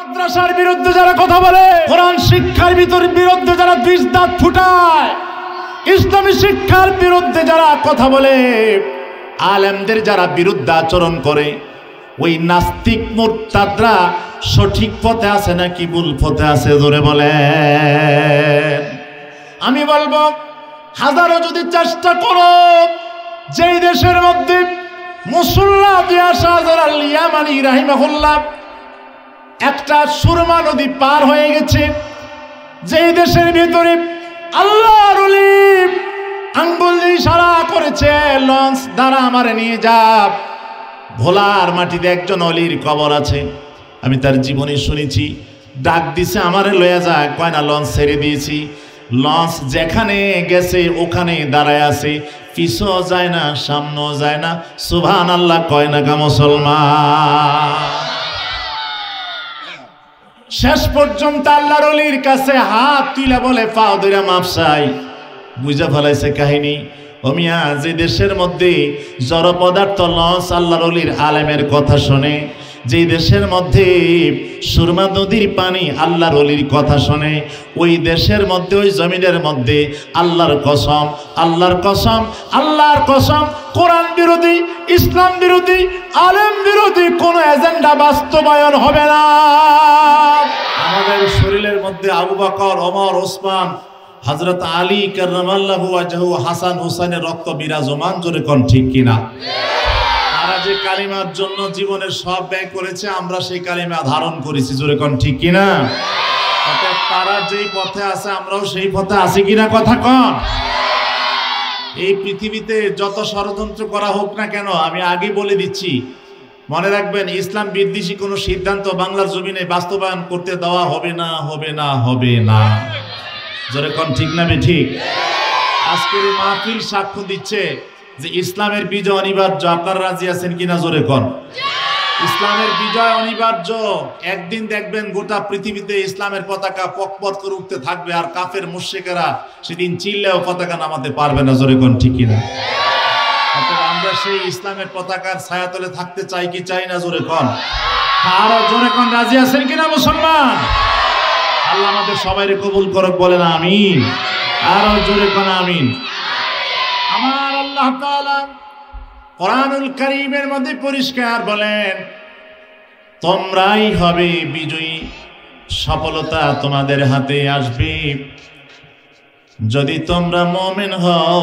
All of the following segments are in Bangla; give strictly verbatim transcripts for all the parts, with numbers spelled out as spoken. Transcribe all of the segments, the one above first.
মাদ্রাসার বিরুদ্ধে যারা কথা বলে, কোরআন শিক্ষার বিরুদ্ধে যারা বিষ দাঁত ফুটায়, ইসলামী শিক্ষার বিরুদ্ধে যারা কথা বলে, আলেমদের যারা বিরুদ্ধে আচরণ করে, ওই নাস্তিক মুরতাদরা সঠিক পথে আছে নাকি ভুল পথে আছে জোরে বলেন। আমি বলবো হাজারো যদি চেষ্টা করো, যেই দেশের মধ্যে মুসল্লা দিয়া শাহজালাল আল ইয়ামানি রাহিমাহুল্লাহ একটা সুরমা নদী পার হয়ে গেছে, যেই দেশের ভিতরে আল্লাহর ওলি আঙ্গুল দিয়ে ইশারা করেছে লঞ্চ দ্বারা আমারে নিয়ে যা, ভোলার মাটিতে একজন অলির কবর আছে, আমি তার জীবনী শুনেছি, ডাক দিছে আমারে লয়া যায়, কয় না লঞ্চ ছেড়ে দিয়েছি, লঞ্চ যেখানে গেছে ওখানে দাঁড়ায় আছে, পিছও যায় না সামনেও যায় না, সুবহানাল্লাহ কয় না কা মুসলমান। শেষ পর্যন্ত আল্লাহর ওলির কাছে হাত তুলে বলে পাও ধরে মাপ চাই, বুঝা ফেলাইছে কাহিনী। ও মিয়া, যে দেশের মধ্যে জড় পদার্থ লঞ্চ আল্লাহর ওলির আলেমের কথা শোনে, যে দেশের মধ্যে সুরমা নদীর পানি আল্লাহর ওলির কথা শোনে, ওই দেশের মধ্যে ওই জমিনের মধ্যে আল্লাহর কসম আল্লাহর কসম আল্লাহর কসম কোরআন বিরোধী, ইসলাম বিরোধী, আলেম বিরোধী কোন এজেন্ডা বাস্তবায়ন হবে না। আমাদের শরীরের মধ্যে আবু বকর, ওমর, ওসমান, হযরত আলী কাররামাল্লাহু ওয়াজহু, হাসান হুসাইনের রক্ত বিরাজমান, জোরে কোন ঠিক কিনা? তারা যে কালিমার জন্য জীবনের সব ব্যয় করেছে, আমরা সেই কালিমা ধারণ করেছি, জোরে কোন ঠিক কিনা? অর্থাৎ তারা যেই পথে আছে আমরাও সেই পথে আছি কিনা কথা কন। এই পৃথিবীতে যত ষড়যন্ত্র করা হোক না কেন, আমি আগে বলে দিচ্ছি, মনে রাখবেন ইসলাম বিদ্বেষী কোনো সিদ্ধান্ত বাংলার জমিনে বাস্তবায়ন করতে দেওয়া হবে না, হবে না, হবে না, জোরে কোন ঠিক না ঠিক? আজকের এই মাহফিল সাক্ষ্য দিচ্ছে যে ইসলামের বিজয় অনিবার্য। আপনারা রাজি আছেন কিনা জোরে কোন? ইসলামের বিজয় অনিবার্য। একদিন দেখবেন গোটা পৃথিবীতে ইসলামের পতাকা পকপক করে উঠতে থাকবে, আর কাফের মুশরিকেরা সেদিন চিল্লেও পতাকা নামাতে পারবে না, জোরে কোন ঠিক কিনা? আমরা সেই ইসলামের পতাকার ছায়াতলে থাকতে চাই কি চাই না জোরে কোন? আর জোরে কোন রাজি আছেন কিনা মুসলমান? আল্লাহ আমাদের সবাইকে কবুল করুক, বলেন আমিন। আর জোরে কোন আমিন। আমার আল্লাহ তাআলা কোরআনুল কারীমের মধ্যে পরিষ্কার বলেন, তোমরাই হবে বিজয়ী, সফলতা তোমাদের হাতে আসবে যদি তোমরা মুমিন হও,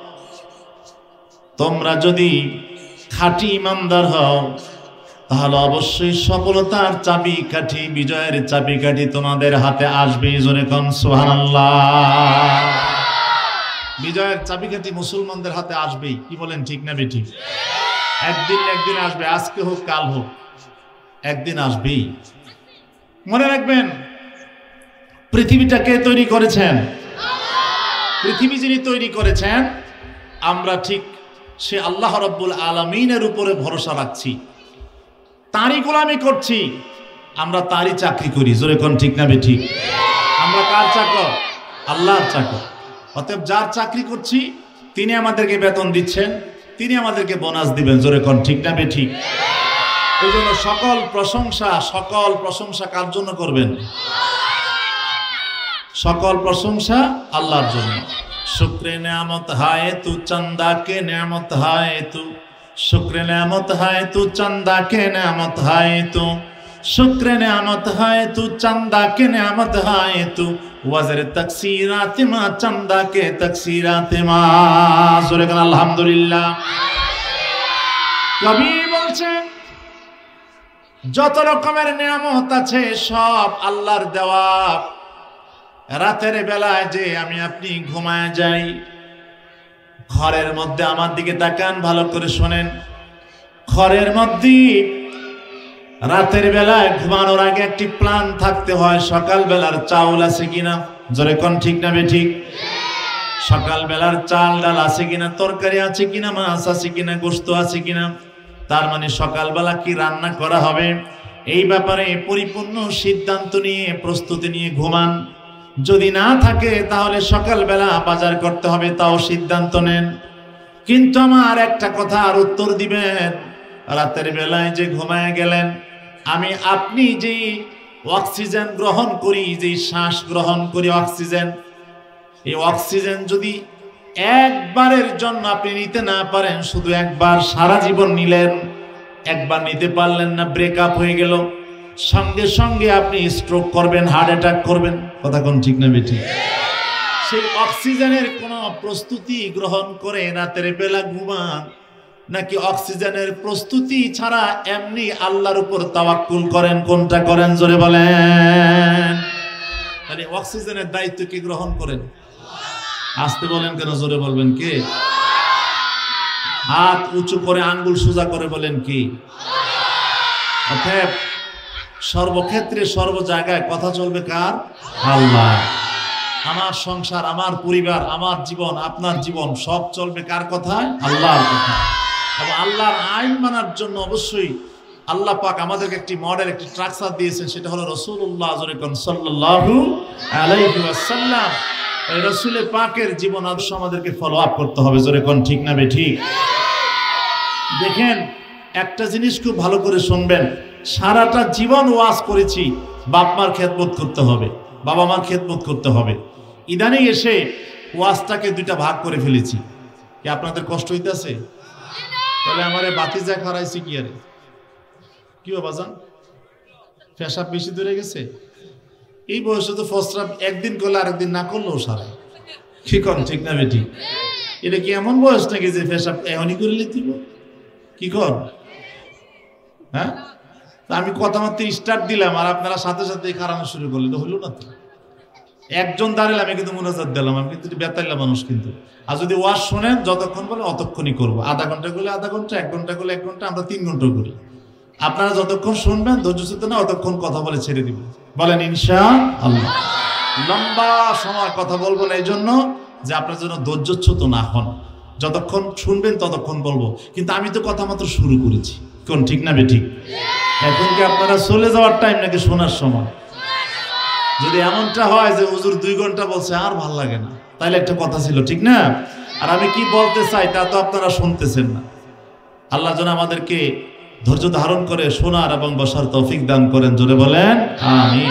তোমরা যদি খাঁটি ইমানদার হও, তাহলে অবশ্যই সফলতার চাবিকাঠি, বিজয়ের চাবিকাঠি তোমাদের হাতে আসবে, জোরে কোন সুবহানাল্লাহ। বিজয়ের চাবিকাঠি মুসলমানদের হাতে আসবেই, কি বলেন ঠিক না বেঠিক? একদিন একদিন আসবে, আজকে হোক কাল হোক, একদিন আসবেই। মনে রাখবেন পৃথিবীটা কে তৈরি করেছেন? পৃথিবী যিনি তৈরি করেছেন, আমরা ঠিক সে আল্লাহ রাব্বুল আলামিনের উপরে ভরসা রাখছি, তারই গোলামি করছি, আমরা তারই চাকরি করি, জোরে কোন ঠিক না বেঠিক? আমরা কার চাকর? আল্লাহর চাকর। অতএব যার চাকরি করছি তিনি আমাদেরকে বেতন দিচ্ছেন, তিনি আমাদেরকে বোনাস দিবেন, জোরে কোন ঠিক না বেঠিক? এই জন্য সকল প্রশংসা, সকল প্রশংসা কার জন্য করবেন? সকল প্রশংসা আল্লাহর জন্য। শুক্রে নেয়ামত হায় তু, চন্দা কে নেয়ামত হায় তু, শুক্রে নেয়ামত হায় তু, চন্দা কে নেয়ামত হায় তু, শুক্রে নেয়ামত হায় তু, চন্দা কে নেয়ামত হায় তু, ওয়াজরে তাকসিরাত মা, চন্দা কে তাকসিরাত মা, জোরে কোন আলহামদুলিল্লাহ। কবি বলছেন যত রকমের নিয়ামত আছে সব আল্লাহর দেওয়া। রাতের বেলায় যে আমি আপনি ঘুমায় যাই, ঘরের মধ্যে আমার দিকে তাকান, ভালো করে শোনেন, ঘরের মধ্যে রাতের বেলায় ঘুমানোর আগে একটি প্ল্যান থাকতে হয়, সকাল বেলার চাউল আছে কিনা, জোরে কোন ঠিক না বেঠিক? সকাল বেলার চাল ডাল আছে কিনা, তরকারি আছে কিনা, মাছ আছে কিনা, গোশত আছে কিনা, তার মানে সকালবেলা কি রান্না করা হবে, এই ব্যাপারে পরিপূর্ণ সিদ্ধান্ত নিয়ে প্রস্তুতি নিয়ে ঘুমান। যদি না থাকে তাহলে সকালবেলা বাজার করতে হবে, তাও সিদ্ধান্ত নেন। কিন্তু আমার একটা কথা আর উত্তর দিবেন, রাতের বেলায় যে ঘুমায় গেলেন, আমি আপনি যে অক্সিজেন গ্রহণ করি, যে শ্বাস গ্রহণ করি অক্সিজেন, এই অক্সিজেন যদি একবারের জন্য আপনি নিতে না পারেন, শুধু একবার সারা জীবন নিলেন, একবার নিতে পারলেন না, ব্রেকআপ হয়ে গেল, সঙ্গে সঙ্গে আপনি স্ট্রোক করবেন, হার্ট অ্যাটাক করবেন। কথা কোন ঠিক না বেঠিক? সেই অক্সিজেনের কোনো প্রস্তুতি গ্রহণ করে রাতের বেলা ঘুমান, নাকি অক্সিজেনের প্রস্তুতি ছাড়া এমনি আল্লাহর উপর তাওয়াক্কুল করেন? কোনটা করেন জোরে বলেন? মানে অক্সিজেনের দায়িত্ব কি গ্রহণ করেন? আসতে বলেন কেন? জোরে বলবেন কে? হাত উঁচু করে আঙ্গুল সোজা করে বলেন কি? অতএব সর্বক্ষেত্রে সর্ব জায়গায় কথা চলবে কার? আল্লাহ। আমার সংসার, আমার পরিবার, আমার জীবন, আপনার জীবন সব চলবে কার কথায়? আল্লাহর কথায়। এবং আল্লাহর আইন মানার জন্য অবশ্যই আল্লাহ পাক আমাদেরকে একটি মডেল, একটি স্ট্রাকচার দিয়েছেন, সেটা হলো রাসূলুল্লাহ সাল্লাল্লাহু আলাইহি ওয়াসাল্লাম। এই রাসূলে পাকের জীবন আদর্শ আমাদেরকে ফলো আপ করতে হবে। জোরে কোন ঠিক না বেঠিক? দেখেন, একটা জিনিস খুব ভালো করে শুনবেন, সারাটা জীবন ওয়াজ করেছি বাপ মার খেদমত করতে হবে, বাবা মার খেদমত করতে হবে। ইদানিং এসে ওয়াজটাকে দুইটা ভাগ করে ফেলেছি। কি আপনাদের কষ্ট হইতেছে? তাহলে আমারে বাতিজা খারাইছি কি আরে? কি বাজান, পেশাব বেশি দূরে গেছে? এই বয়সে তো প্রস্রাব একদিন করলে আরেকদিন না করলেও সারে। কি কন ঠিক না বেটি? এটা কি এমন বয়স নাকি যে পেশাব এখনই করে দিব? কি কর? হ্যাঁ, আমি কথা মাত্র স্টার্ট দিলাম আর আপনারা সাথে সাথে খারানো শুরু করলেন, হইল না তো? একজন দাঁড়ালে আমি কিন্তু মুনাজাত দিলাম, আমি কিন্তু বেতাইলা মানুষ কিন্তু। আর যদি ওয়াজ শোনেন, যতক্ষণ বলে অতক্ষণই করবো, আধা ঘন্টা করলে আধা ঘন্টা, এক ঘন্টা করলে এক ঘন্টা, আমরা তিন ঘন্টা করি। আপনারা যতক্ষণ শুনবেন ধৈর্য চেতনা অতক্ষণ কথা বলে ছেড়ে দিব। বলেন ইনশাআল্লাহ। লম্বা সময় কথা বলবো না, এই জন্য যে আপনার জন্য ধৈর্যচ্যুত না হন। যতক্ষণ শুনবেন ততক্ষণ বলবো, কিন্তু আমি তো কথা মাত্র শুরু করেছি। কোন ঠিক না বেঠিক? এখন কি আপনারা চলে যাওয়ার টাইম নাকি শোনার সময়? যদি এমনটা হয় যে হুজুর দুই ঘন্টা বলছে আর ভাল লাগে না, তাইলে একটা কথা ছিল, ঠিক না? আর আমি কি বলতে চাই তা তো আপনারা শুনতেছেন না। আল্লাহ যেন আমাদেরকে ধৈর্য ধারণ করে শোনার এবং বসার তৌফিক দান করেন। জোরে বলেন আমিন।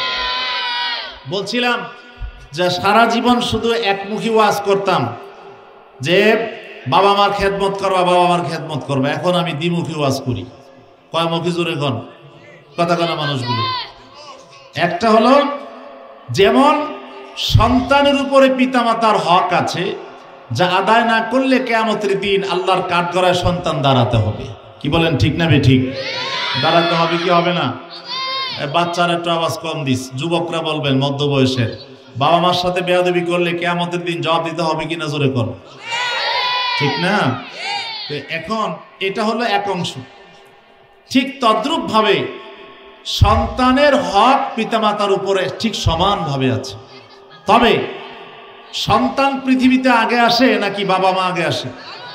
বলছিলাম যে সারা জীবন শুধু একমুখী ওয়াজ করতাম যে বাবা মার খেদমত করবা, বাবা মার খেদমত করবা। এখন আমি দ্বিমুখী ওয়াজ করি। কয়মুখী? জোরে কন, কথা কনা মানুষগুলো। একটা হলো, যেমন সন্তানের উপরে পিতামাতার হক আছে, যা আদায় না করলে কিয়ামতের দিন আল্লাহর কাঠগড়ায় সন্তান দাঁড়াতে হবে। কি বলেন ঠিক না বেঠিক? দাঁড়াতে হবে কি হবে না? বাচ্চারা একটু আওয়াজ কম দিস, যুবকরা বলবেন, মধ্য বয়সের, বাবা মার সাথে বেয়াদবি করলে কিয়ামতের দিন জবাব দিতে হবে কিনা? জোরে কর, ঠিক না? এখন এটা হলো এক অংশ। ঠিক তদ্রূপ ভাবে সন্তানের হক পিতামাতার উপরে ঠিক সমানভাবে আছে। তবে সন্তান পৃথিবীতে আগে আসে নাকি বাবা মা আগে আসে?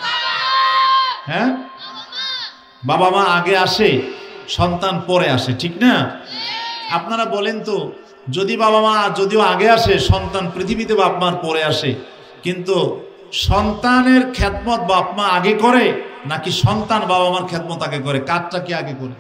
হ্যাঁ, বাবা মা আগে আসে, সন্তান পরে আসে, ঠিক না? আপনারা বলেন তো, যদি বাবা মা যদিও আগে আসে, সন্তান পৃথিবীতে বাপ মার পরে আসে, কিন্তু সন্তানের খেদমত বাপ মা আগে করে নাকি সন্তান বাবা মার খেদমত আগে করে? কাজটা কি আগে করে?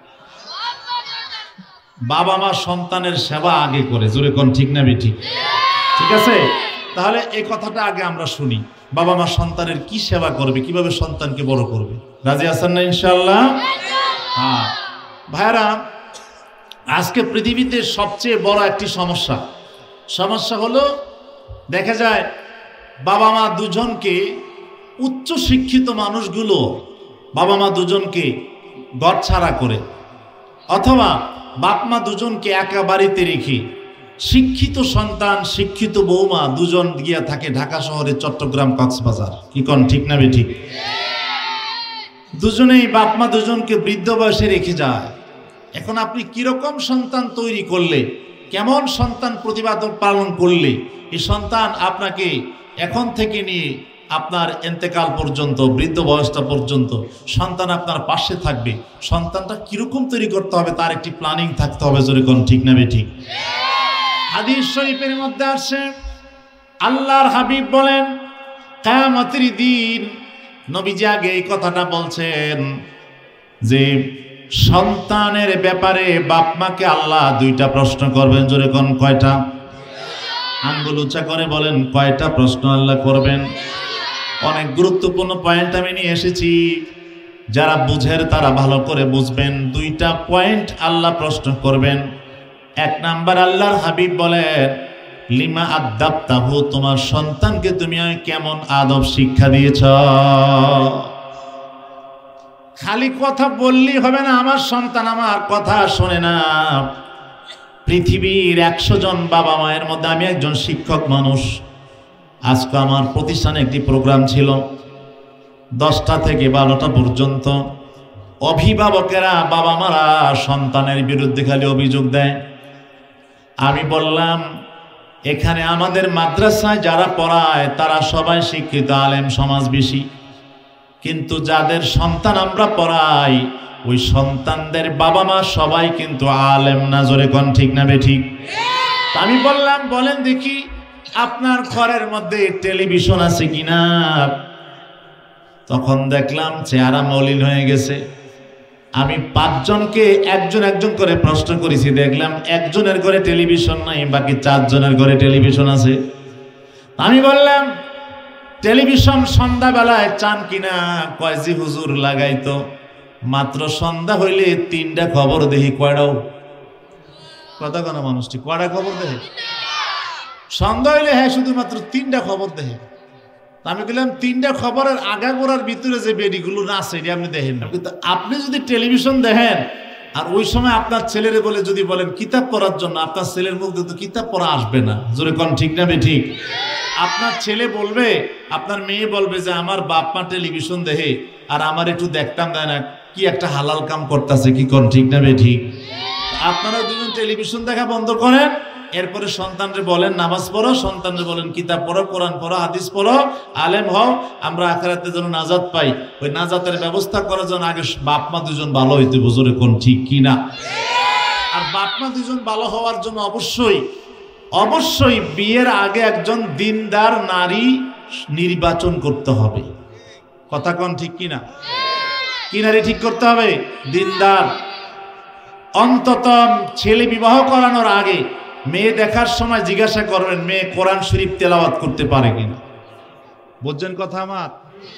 বাবা মা সন্তানের সেবা আগে করে। জোরে কোন ঠিক না বেঠিক? ঠিক আছে, তাহলে এই কথাটা আগে আমরা শুনি। বাবা মা সন্তানের কি সেবা করবে, কিভাবে সন্তানকে বড় করবে? রাজি আছেন না ইনশাআল্লাহ? হ্যাঁ ভাইরা, আজকে পৃথিবীতে সবচেয়ে বড় একটি সমস্যা সমস্যা হলো, দেখা যায় বাবা মা দুজনকে, উচ্চ শিক্ষিত মানুষগুলো বাবা মা দুজনকে ঘর ছাড়া করে, অথবা বাপ মা দুজনকে একা বাড়িতে রেখে শিক্ষিত সন্তান, শিক্ষিত বৌমা দুজন গিয়া থাকে ঢাকা শহরে, চট্টগ্রাম, কক্সবাজার। কি কোন ঠিক না বেঠিক? দুজনেই বাপ মা দুজনকে বৃদ্ধ বয়সে রেখে যায়। এখন আপনি কিরকম সন্তান তৈরি করলে, কেমন সন্তান প্রতিপাদন পালন করলে এই সন্তান আপনাকে এখন থেকে নিয়ে আপনার এন্তেকাল পর্যন্ত, বৃদ্ধ বয়সটা পর্যন্ত সন্তান আপনার পাশে থাকবে? সন্তানটা কিরকম তৈরি করতে হবে তার একটি প্ল্যানিং থাকতে হবে। জোরে কোন ঠিক না বেঠিক? হাদিস শরীফের মধ্যে আসে, আল্লাহর হাবিব বলেন, কিয়ামতের দিন, নবীজি আগে এই কথাটা বলছেন যে সন্তানের ব্যাপারে বাপ মাকে আল্লাহ দুইটা প্রশ্ন করবেন। জোরে কোন কয়টা? আঙ্গুল উঁচা করে বলেন কয়টা প্রশ্ন আল্লাহ করবেন? অনেক গুরুত্বপূর্ণ পয়েন্ট আমি নিয়ে এসেছি, যারা বুঝের তারা ভালো করে বুঝবেন। দুইটা পয়েন্ট আল্লাহ প্রশ্ন করবেন। এক নাম্বার, আল্লাহর হাবিব বলেন লিমা আদাবতাহু, তোমার সন্তানকে তুমি কেমন আদব শিক্ষা দিয়েছ। খালি কথা বললেই হবে না, আমার সন্তান আমার কথা শোনে না। পৃথিবীর একশো জন বাবা মায়ের মধ্যে আমি একজন শিক্ষক মানুষ। আজকে আমার প্রতিষ্ঠানে একটি প্রোগ্রাম ছিল, দশটা থেকে বারোটা পর্যন্ত। অভিভাবকেরা বাবা মারা সন্তানের বিরুদ্ধে খালি অভিযোগ দেয়। আমি বললাম এখানে আমাদের মাদ্রাসায় যারা পড়ায় তারা সবাই শিক্ষিত আলেম সমাজ বেশি, কিন্তু যাদের সন্তান আমরা পড়াই ওই সন্তানদের বাবা মা সবাই কিন্তু আলেম না। জোরে কোন ঠিক না বেঠিক? আমি বললাম বলেন দেখি আপনার ঘরের মধ্যে টেলিভিশন আছে কিনা। তখন দেখলাম চেহারা মলিন হয়ে গেছে। আমি পাঁচজনকে একজন একজন করে প্রশ্ন করেছি, দেখলাম একজনের ঘরে টেলিভিশন নাই, বাকি চারজনের ঘরে টেলিভিশন আছে। আমি বললাম টেলিভিশন সন্ধ্যাবেলায় চান কিনা? কয়জি হুজুর লাগাইতো, মাত্র সন্ধ্যা হইলে তিনটা খবর দেখি। কয়টাও কথা কোনো মানুষটি কয়টা খবর দেখে? সন্ধ্যা হইলে হ্যাঁ শুধুমাত্র তিনটা খবর দেখে। আমি বললাম তিনটা খবরের আগাগোড়ার ভিতরে যে বেডিগুলো না আছে এটি আপনি দেখেন না, কিন্তু আপনি যদি টেলিভিশন দেখেন আর ওই সময় আপনার ছেলেরে বলে যদি বলেন কিতাব পড়ার জন্য, আপনার ছেলের মুখ দিয়ে তো কিতাব পড়া আসবে না। জোরে কোন ঠিক না বেঠিক? আপনার ছেলে বলবে, আপনার মেয়ে বলবে যে আমার বাপ মা টেলিভিশন দেখে আর আমার একটু দেখতাম দেয় না, কি একটা হালাল কাম করতেছে। কি কোন ঠিক না বেঠিক? আপনারা দুজন টেলিভিশন দেখা বন্ধ করেন, এরপরে সন্তানরে বলেন নামাজ পড়ো, সন্তানরে বলেন কিতাব পড়ো, কোরআন পড়ো, হাদিস পড়ো, আলেম হও, আমরা আখিরাতে যেন নাজাত পাই। ওই নাজাতের ব্যবস্থা করার জন্য আগে বাপ মা দুজন ভালো হইতে বুঝরে কোন ঠিক কি না? আর বাপ মা দুজন ভালো হওয়ার জন্য অবশ্যই অবশ্যই বিয়ের আগে একজন দিনদার নারী নির্বাচন করতে হবে। কথা কোন ঠিক কি না? কি নারী ঠিক করতে হবে? দিনদার। অন্তত ছেলে বিবাহ করানোর আগে মেয়ে দেখার সময় জিজ্ঞাসা করবেন মেয়ে কোরআন শরীফ তেলাওয়াত করতে পারে কিনা। বুঝছেন কথা আমার?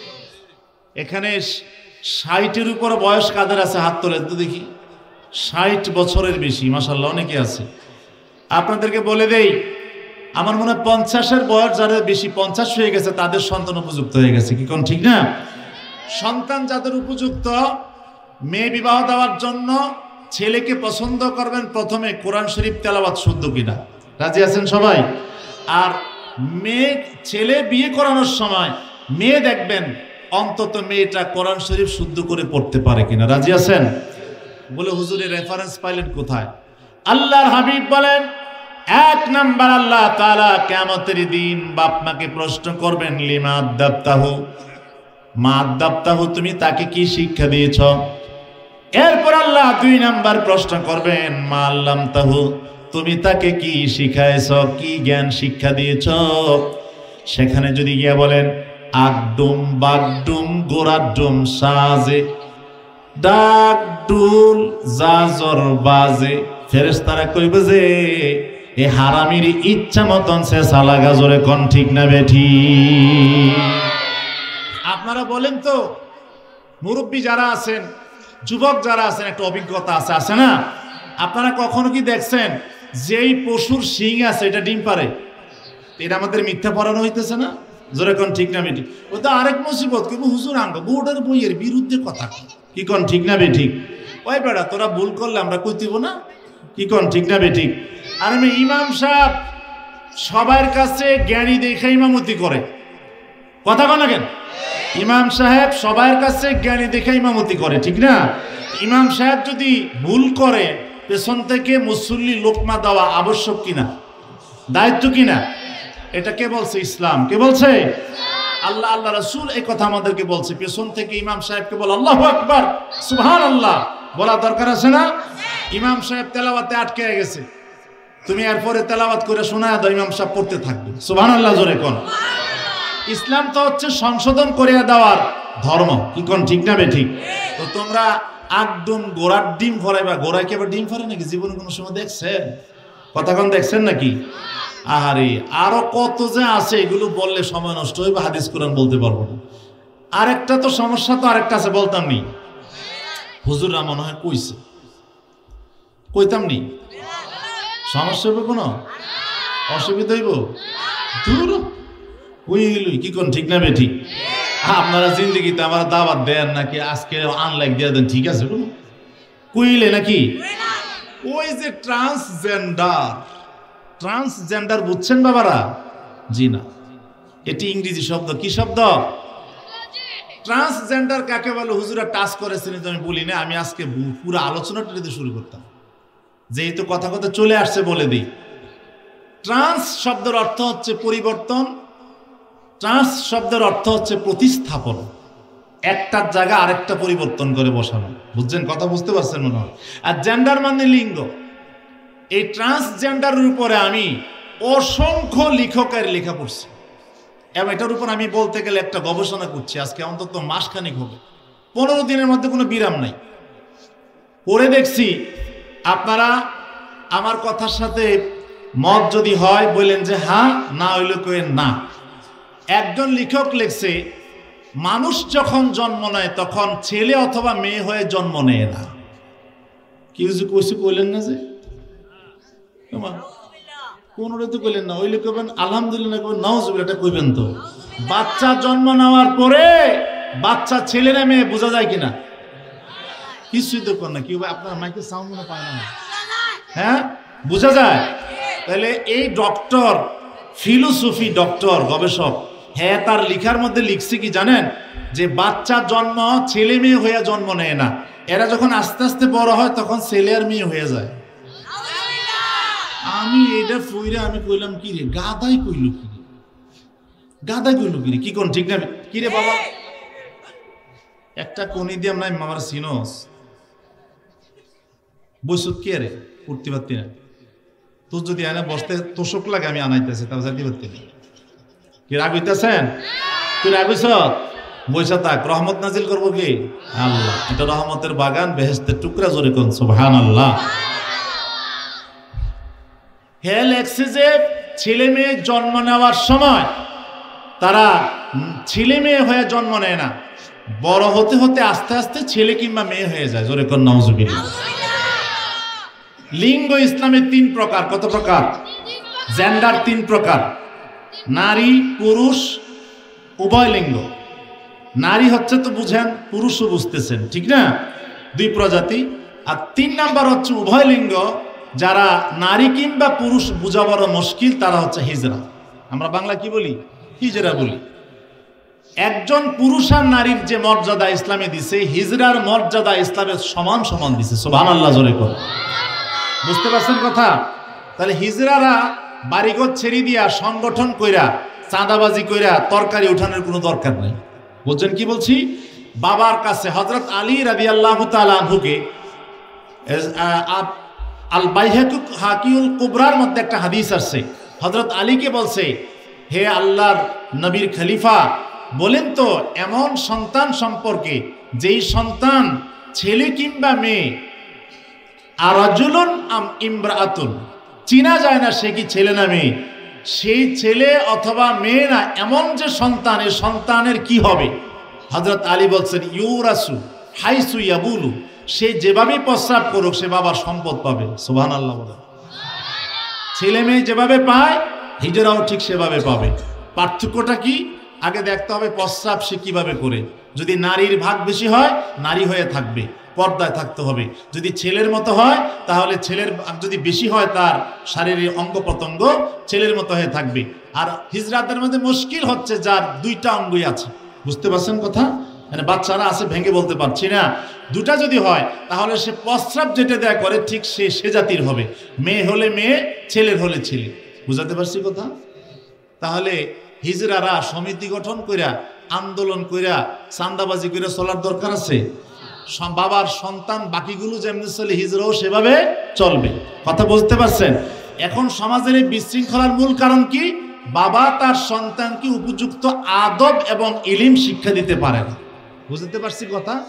এখানে ষাটের উপর বয়স কাদের আছে হাত তোলেন তো দেখি। ষাট বছরের বেশি মাশাআল্লাহ অনেকে আছে। আপনাদেরকে বলে দেই, আমার মনে হয় পঞ্চাশের বয়স যারা বেশি, পঞ্চাশ হয়ে গেছে তাদের সন্তান উপযুক্ত হয়ে গেছে। কি কোন ঠিক না? সন্তান যাদের উপযুক্ত, মেয়ে বিবাহ দেওয়ার জন্য ছেলেকে পছন্দ করবেন প্রথমে কোরআন শরীফ তেলাওয়াত শুদ্ধ কিনা। রাজি আছেন সবাই? আর মেয়ে ছেলে বিয়ে করানোর সময় মেয়ে দেখবেন অন্তত মেয়েটা কোরআন শরীফ শুদ্ধ করে পড়তে পারে কিনা। রাজি আছেন? বলে হুজুরের রেফারেন্স পাইলেন কোথায়? আল্লাহর হাবিব বলেন এক নাম্বার আল্লাহ তাআলা কিয়ামতের দিন বাপ মাকে প্রশ্ন করবেন লিমা আদাবতাহু, মা আদাবতাহু তুমি তাকে কি শিক্ষা দিয়েছ। এরপর আল্লাহ দুই নাম্বার প্রশ্ন করবেন মা আল্লামতাহু, তুমি তাকে কি শিখাইছ, কি জ্ঞান শিক্ষা দিয়েছ। সেখানে যদি গিয়া বলেন আগডুম বাগডুম গোরাডুম সাজে ডাক ডুল জাজর বাজে, ফেরেশতারা কইবে যে এ হারামির ইচ্ছা মতন সে সালা গাজরে কোন ঠিক না বেঠি। আপনারা বলেন তো, মুরব্বী যারা আছেন, যুবক যারা আছেন, একটা অভিজ্ঞতা আছে আছে না? আপনারা কখনো কি দেখছেন যেই পশুর শিং আছে এটা ডিম পারে? এটা আমাদের মিথ্যা পড়ানো হইতেছে না? জোরে কোন ঠিক না বেঠিক? ও তো আরেক মুসিবত, কিন্তু হুজুর আঙ্গ বোর্ডের বইয়ের বিরুদ্ধে কথা কি কোন ঠিক না বেঠিক? ওই বেড়া তোরা ভুল করলে আমরা কই দিব না? কি কোন ঠিক না বেঠিক? আর আমি ইমাম সাহেব সবার কাছে জ্ঞানী দেখে ইমামতি করে, কথা কন না কেন? ইমাম সাহেব সবার কাছে জ্ঞানী দেখে ইমামতি করে, ঠিক না? ইমাম সাহেব যদি ভুল করে পেছন থেকে মুসল্লি লোকমা দেওয়া আবশ্যক কিনা, দায়িত্ব কিনা? এটা কে বলছে? ইসলাম। কে বলছে? আল্লাহ, আল্লাহ রাসূল এই কথা আমাদেরকে বলছে। পেছন থেকে ইমাম সাহেবকে বল আল্লাহু আকবার সুবহানাল্লাহ বলা দরকার আছে না? ইমাম সাহেব তেলাওয়াতে আটকে গেছে, তুমি এরপরে তেলাওয়াত করে শোনায় দাও, ইমাম সাহেব পড়তে থাকবে। সুবহানাল্লাহ জোরে কোন। ইসলাম তো হচ্ছে সংশোধন করিয়া দেওয়ার ধর্ম। কি কোন ঠিক না বেঠিক? তো তোমরা একদম গোড়ার ডিম ফরাইবা। গোড়ায় কি আবার ডিম ফরে নাকি? জীবনে কোনো সময় দেখছেন? কথা কোন দেখছেন নাকি? আহারে, আরো কত যে আছে, এগুলো বললে সময় নষ্ট হইবে, হাদিস কোরআন বলতে পারবো না। আরেকটা তো সমস্যা, তো আরেকটা আছে, বলতাম নি হুজুররা মনে হয় কইছে, কইতাম নি। সমস্যা হইব? কোনো অসুবিধা হইব? দূর কইলই কি কোন ঠিক না বেঠি? আপনারা জিন্দেগিতে আমার দাওয়াত দেন নাকি আজকে আনলাইক দিয়ে দেন, ঠিক আছে কোনো কইলে নাকি? ওই যে ট্রান্সজেন্ডার, ট্রান্সজেন্ডার বুঝছেন বাবারা? জি না, এটি ইংরেজি শব্দ। কি শব্দ? ট্রান্সজেন্ডার কাকে বলে? হুজুরা টাচ করেছেন তো আমি বলি না, আমি আজকে পুরো আলোচনাটা দিয়ে শুরু করতাম, যেহেতু কথা কথা চলে আসছে বলে দিই। ট্রান্স শব্দের অর্থ হচ্ছে পরিবর্তন, ট্রান্স শব্দের অর্থ হচ্ছে প্রতিস্থাপন, একটার জায়গা আরেকটা পরিবর্তন করে বসানো। বুঝছেন? কথা বুঝতে পারছেন মনে হয়। আর জেন্ডার মানে লিঙ্গ। এই ট্রান্সজেন্ডারের উপরে আমি অসংখ্য লেখকের লেখা পড়ছি এবং এটার উপর আমি বলতে গেলে একটা গবেষণা করছি, আজকে অন্তত মাসখানেক হবে, পনেরো দিনের মধ্যে কোনো বিরাম নাই। পড়ে দেখছি, আপনারা আমার কথার সাথে মত যদি হয় বললেন যে হ্যাঁ, না হইলে কইেন না। একজন লেখক লিখছে, মানুষ যখন জন্ম নেয় তখন ছেলে অথবা মেয়ে হয়ে জন্ম নেয় না। কি কিছু কইছে কইলেন না যে কোনটা তো কইলেন না, ওইলে কইবেন আলহামদুলিল্লাহ, কইবেন নাউজুবিল্লাহ, এটা কইবেন তো। বাচ্চা জন্ম নেওয়ার পরে বাচ্চা ছেলে না মেয়ে বোঝা যায় কিনা? কিছুই তো কর না। কি ভাই আপনার মাইকে সাউন্ড মনে পায় না? হ্যাঁ, বোঝা যায়। তাহলে এই ডক্টর, ফিলোসফি ডক্টর, গবেষক, হ্যাঁ, তার লেখার মধ্যে লিখছে কি জানেন? যে বাচ্চা জন্ম ছেলে মেয়ে হয়ে জন্ম নেয় না, এরা যখন আস্তে আস্তে বড় হয় তখন ছেলে আর মেয়ে হয়ে যায়। আমি এটা ফুইরা আমি কইলাম কি রে, গাদাই কইল কি রে, গাদাই কইল কি রে, কি কোন ঠিক না? কি রে বাবা, একটা কোনি দিয়াম নাই মামার সিনোস বৈশুত কে রে উঠতে পারতি না? তোর যদি আনে বসতে তোষক লাগে, আমি আনাইতেছি, তাও যাইতে পারতি না। কি রাগ হইতেছেন? তুই রাগ হইছ? বৈশা থাক, রহমত নাজিল করবো কি? আল্লাহ। এটা রহমতের বাগান, বেহেশতের টুকরা, জোরে কোন সুবহানাল্লাহ। হে লেখছে যে ছেলে মেয়ে জন্ম নেওয়ার সময় তারা ছেলে মেয়ে হয়ে জন্ম নেয় না, বড় হতে হতে আস্তে আস্তে ছেলে কিংবা মেয়ে হয়ে যায়। জোরে কোন নাউজুবিল্লাহ। লিঙ্গ ইসলামের তিন প্রকার। কত প্রকার? জেন্ডার তিন প্রকার, নারী পুরুষ উভয় লিঙ্গ। নারী হচ্ছে তো বুঝেন, পুরুষও বুঝতেছেন, ঠিক না? দুই প্রজাতি। আর তিন নাম্বার হচ্ছে উভয় লিঙ্গ, যারা নারী কিংবা পুরুষ বুঝা বড় মুশকিল, তারা হচ্ছে হিজরা। আমরা বাংলা কি বলি? হিজরা বলি। একজন পুরুষ আর নারীর যে মর্যাদা ইসলামে দিছে, হিজরার মর্যাদা ইসলামের সমান সমান দিছে। সুবহানাল্লাহ, জোরে কর। বুঝতে পারছেন কথা? তাহলে হিজরারা বাড়িঘর ছেড়ে দিয়া সংগঠন কইরা চাঁদাবাজি কইরা তরকারি উঠানোর কোনো দরকার নাই। বুঝছেন কি বলছি? বাবার কাছে হযরত আলী রাদিয়াল্লাহু তাআলা আনহুকে আল বাইহাকি হাকিউল কুবরার মধ্যে একটা হাদিস আছে। হযরত আলীকে বলছে, হে আল্লাহর নবীর খলিফা, বলেন তো এমন সন্তান সম্পর্কে যেই সন্তান ছেলে কিংবা মেয়ে, আর রাজুলুন আম ইমরাআতুন, চিনা যায় না সে কি ছেলে না মেয়ে, সেই ছেলে অথবা মেয়ে না এমন যে সন্তান, এই সন্তানের কি হবে? হযরত আলী বলছেন, ইউরাসু হাইসু ইয়াবুলু, সে যেভাবে প্রস্রাব করুক সে বাবার সম্পদ পাবে। সুবহানাল্লাহ বলে। ছেলে মেয়ে যেভাবে পায়, হিজরাও ঠিক সেভাবে পাবে। পার্থক্যটা কি? আগে দেখতে হবে প্রস্রাব সে কিভাবে করে। যদি নারীর ভাগ বেশি হয়, নারী হয়ে থাকবে, পর্দায় থাকতে হবে। যদি ছেলের মতো হয়, তাহলে ছেলের যদি বেশি হয় তার শারীরিক অঙ্গ প্রত্যঙ্গ, ছেলের মতো হয়ে থাকবে। আর হিজরাদের মধ্যে মুশকিল হচ্ছে যার দুইটা অঙ্গই আছে। বুঝতে পারছেন কথা? মানে বাচ্চারা আছে, ভেঙে বলতে পারছি না। দুটা যদি হয় তাহলে সে প্রস্রাব যেটা দেয়া করে ঠিক সে সে জাতির হবে। মেয়ে হলে মেয়ে, ছেলের হলে ছেলে। বুঝাতে পারছি কথা? তাহলে হিজরারা সমিতি গঠন কইরা, আন্দোলন কইরা, চাঁদাবাজি কইরা চলার দরকার আছে? বাবার সন্তান বাকিগুলো যেমনি চলে, হিজরাও সেভাবে চলবে। কথা বুঝতে পারছেন? এখন সমাজের এই বিশৃঙ্খলার মূল কারণ কি? বাবা তার সন্তানকে উপযুক্ত আদব এবং ইলম শিক্ষা দিতে পারে না। বুঝতে পারছি কথা?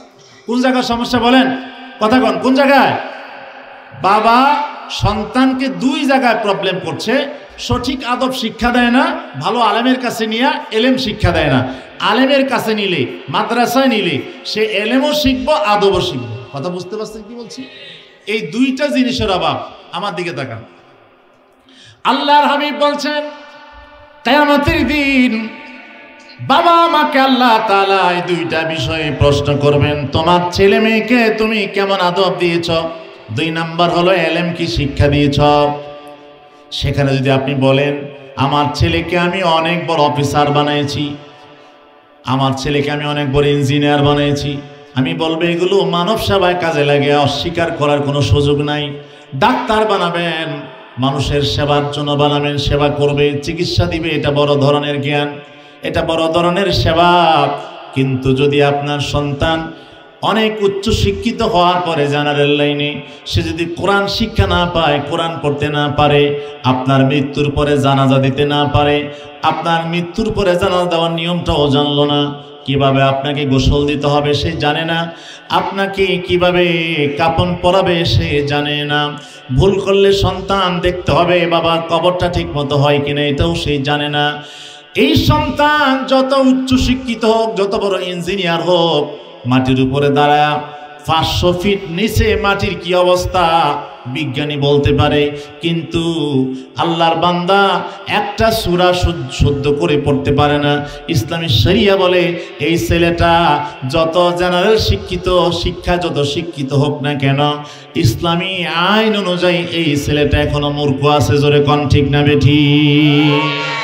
কোন জায়গায় সমস্যা বলেন? কথা কন, কোন জায়গায়? বাবা সন্তানকে দুই জায়গায় প্রবলেম করছে। সঠিক আদব শিক্ষা দেয় না, ভালো আলেমের কাছে নিয়ে এলেম শিক্ষা দেয় না। আলেমের কাছে নিলে, মাদ্রাসায় নিলে সে এলেমও শিখবো, আদবও শিখবো। কথা বুঝতে পারছেন কি বলছি? এই দুইটা জিনিসের অভাব। আমার দিকে তাকান। আল্লাহর হাবিব বলছেন কিয়ামতের দিন বাবা মাকে আল্লাহ তাআলা এই দুইটা বিষয়ে প্রশ্ন করবেন, তোমার ছেলে মেয়েকে তুমি কেমন আদব দিয়েছ? দুই নাম্বার হলো এলেম কি শিক্ষা দিয়েছ? সেখানে যদি আপনি বলেন আমার ছেলেকে আমি অনেক বড় অফিসার বানিয়েছি, আমার ছেলেকে আমি অনেক বড় ইঞ্জিনিয়ার বানিয়েছি, আমি বলবো এগুলো মানব সেবায় কাজে লাগে, অস্বীকার করার কোনো সুযোগ নাই। ডাক্তার বানাবেন, মানুষের সেবার জন্য বানাবেন, সেবা করবে, চিকিৎসা দিবে, এটা বড় ধরনের জ্ঞান, এটা বড় ধরনের সেবা। কিন্তু যদি আপনার সন্তান অনেক উচ্চ শিক্ষিত হওয়ার পরে জেনারেল লাইনে সে যদি কোরআন শিক্ষা না পায়, কোরআন পড়তে না পারে, আপনার মৃত্যুর পরে জানাজা দিতে না পারে, আপনার মৃত্যুর পরে জানাজা দেওয়ার নিয়মটাও জানলো না, কিভাবে আপনাকে গোসল দিতে হবে সে জানে না, আপনাকে কিভাবে কাপন পরাবে সে জানে না, ভুল করলে সন্তান দেখতে হবে বাবার কবরটা ঠিক মতো হয় কিনা এটাও সে জানে না। এই সন্তান যত উচ্চ শিক্ষিত হোক, যত বড় ইঞ্জিনিয়ার হোক, মাটির উপরে দাঁড়ায় পাঁচশো ফিট নিচে মাটির কি অবস্থা বিজ্ঞানী বলতে পারে, কিন্তু আল্লাহর বান্দা একটা সূরা শুদ্ধ করে পড়তে পারে না। ইসলামী শরিয়া বলে এই ছেলেটা যত জেনারেল শিক্ষিত, শিক্ষা যত শিক্ষিত হোক না কেন, ইসলামী আইন অনুযায়ী এই ছেলেটা এখনো মূর্খ আছে। জোরে কোন ঠিক না বেঠিক?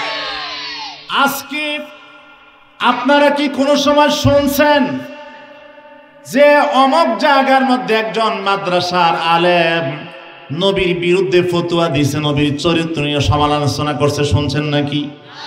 আজকে আপনারা কি কোনো সময় শুনছেন যে অমক জায়গার মধ্যে একজন মাদ্রাসার আলেম নবীর বিরুদ্ধে ফতোয়া দিয়েছে, নবীর চরিত্র নিয়ে সমালোচনা করছে? শুনছেন নাকি?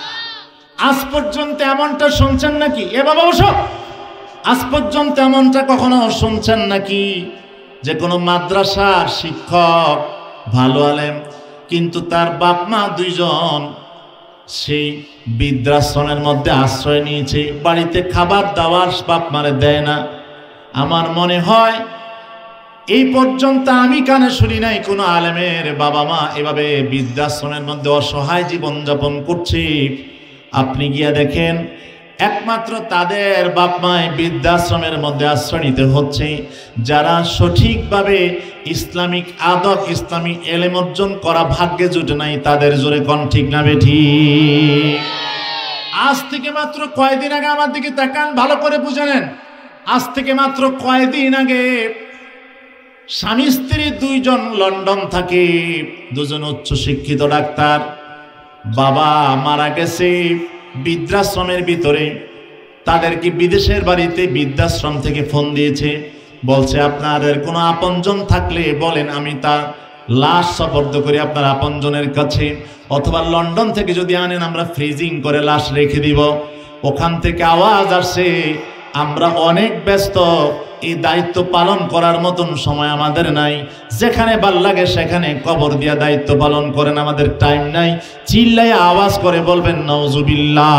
আজ পর্যন্ত এমনটা শুনছেন নাকি? এ বাবা বসো। আজ পর্যন্ত এমনটা কখনো শুনছেন নাকি যে কোনো মাদ্রাসার শিক্ষক ভালো আলেম, কিন্তু তার বাপ মা দুইজন সেই বৃদ্ধাশ্রমের মধ্যে আশ্রয় নিয়েছে, বাড়িতে খাবার দাবার বাপ মারে দেয় না? আমার মনে হয় এই পর্যন্ত আমি কানে শুনি নাই কোনো আলেমের বাবা মা এভাবে বৃদ্ধাশ্রমের মধ্যে অসহায় জীবনযাপন করছে। আপনি গিয়া দেখেন একমাত্র তাদের বাপ মায় বৃদ্ধাশ্রমের মধ্যে আশ্রয় নিতে হচ্ছে যারা সঠিকভাবে ইসলামিক আদব, ইসলামিক এলেম অর্জন করা ভাগ্যে জুটে নাই তাদের। জোরে কোন ঠিক না বেঠিক? আজ থেকে মাত্র কয়দিন আগে, আমার দিকে তাকান ভালো করে বুঝে নেন, আজ থেকে মাত্র কয়দিন আগে স্বামী স্ত্রী দুইজন লন্ডন থাকে, দুজন উচ্চ শিক্ষিত ডাক্তার, বাবা মারা গেছে বৃদ্ধাশ্রমের ভিতরে, তাদেরকে বিদেশের বাড়িতে বৃদ্ধাশ্রম থেকে ফোন দিয়েছে, বলছে আপনাদের কোনো আপনজন থাকলে বলেন, আমি তার লাশ সুপর্দ করি আপনার আপনজনের কাছে, অথবা লন্ডন থেকে যদি আনেন আমরা ফ্রিজিং করে লাশ রেখে দিব। ওখান থেকে আওয়াজ আসছে আমরা অনেক ব্যস্ত, এই দায়িত্ব পালন করার মতন সময় আমাদের নাই, যেখানে ভাল লাগে সেখানে কবর দিয়া দায়িত্ব পালন করেন, আমাদের টাইম নাই। চিল্লাই আওয়াজ করে বলবেন নাউজুবিল্লাহ।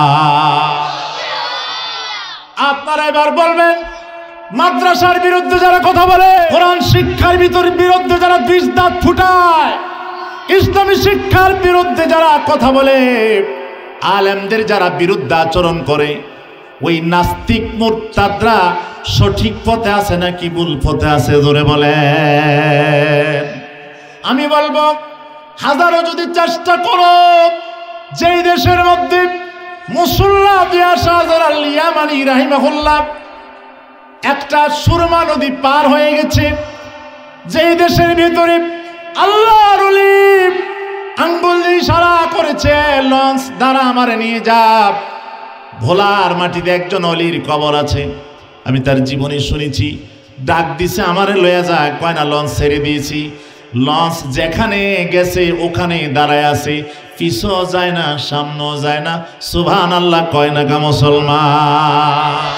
আপনারা এবার বলবেন মাদ্রাসার বিরুদ্ধে যারা কথা বলে, কোরআন শিক্ষার ভিতর বিরুদ্ধে যারা বিষ দাঁত ফুটায়, ইসলামী শিক্ষার বিরুদ্ধে যারা কথা বলে, আলেমদের যারা বিরুদ্ধে আচরণ করে, ওই নাস্তিক মুরতাদরা সঠিক পথে আছে নাকি ভুল পথে আছে? জোরে বলেন। আমি বলবো হাজারো যদি চেষ্টা করো, যেই দেশের মধ্যে মুসল্লা দিয়া শাহজালাল ইয়ামানি রাহিমাহুল্লাহ একটা সুরমা নদী পার হয়ে গেছে, যেই দেশের ভিতরে আল্লাহর ওলি আঙ্গুল দিয়ে ইশারা করেছে লঞ্চ দ্বারা আমারে নিয়ে যা, ভোলার মাটিতে একজন অলির কবর আছে, আমি তার জীবনে শুনেছি, ডাক দিছে আমারে লইয়া যায়, কয় না লঞ্চ ছেড়ে দিয়েছি, লঞ্চ যেখানে গেছে ওখানে দাঁড়ায় আছে, পিছও যায় না সামনেও যায় না, সুবহানাল্লাহ কয় না গা মুসলমান।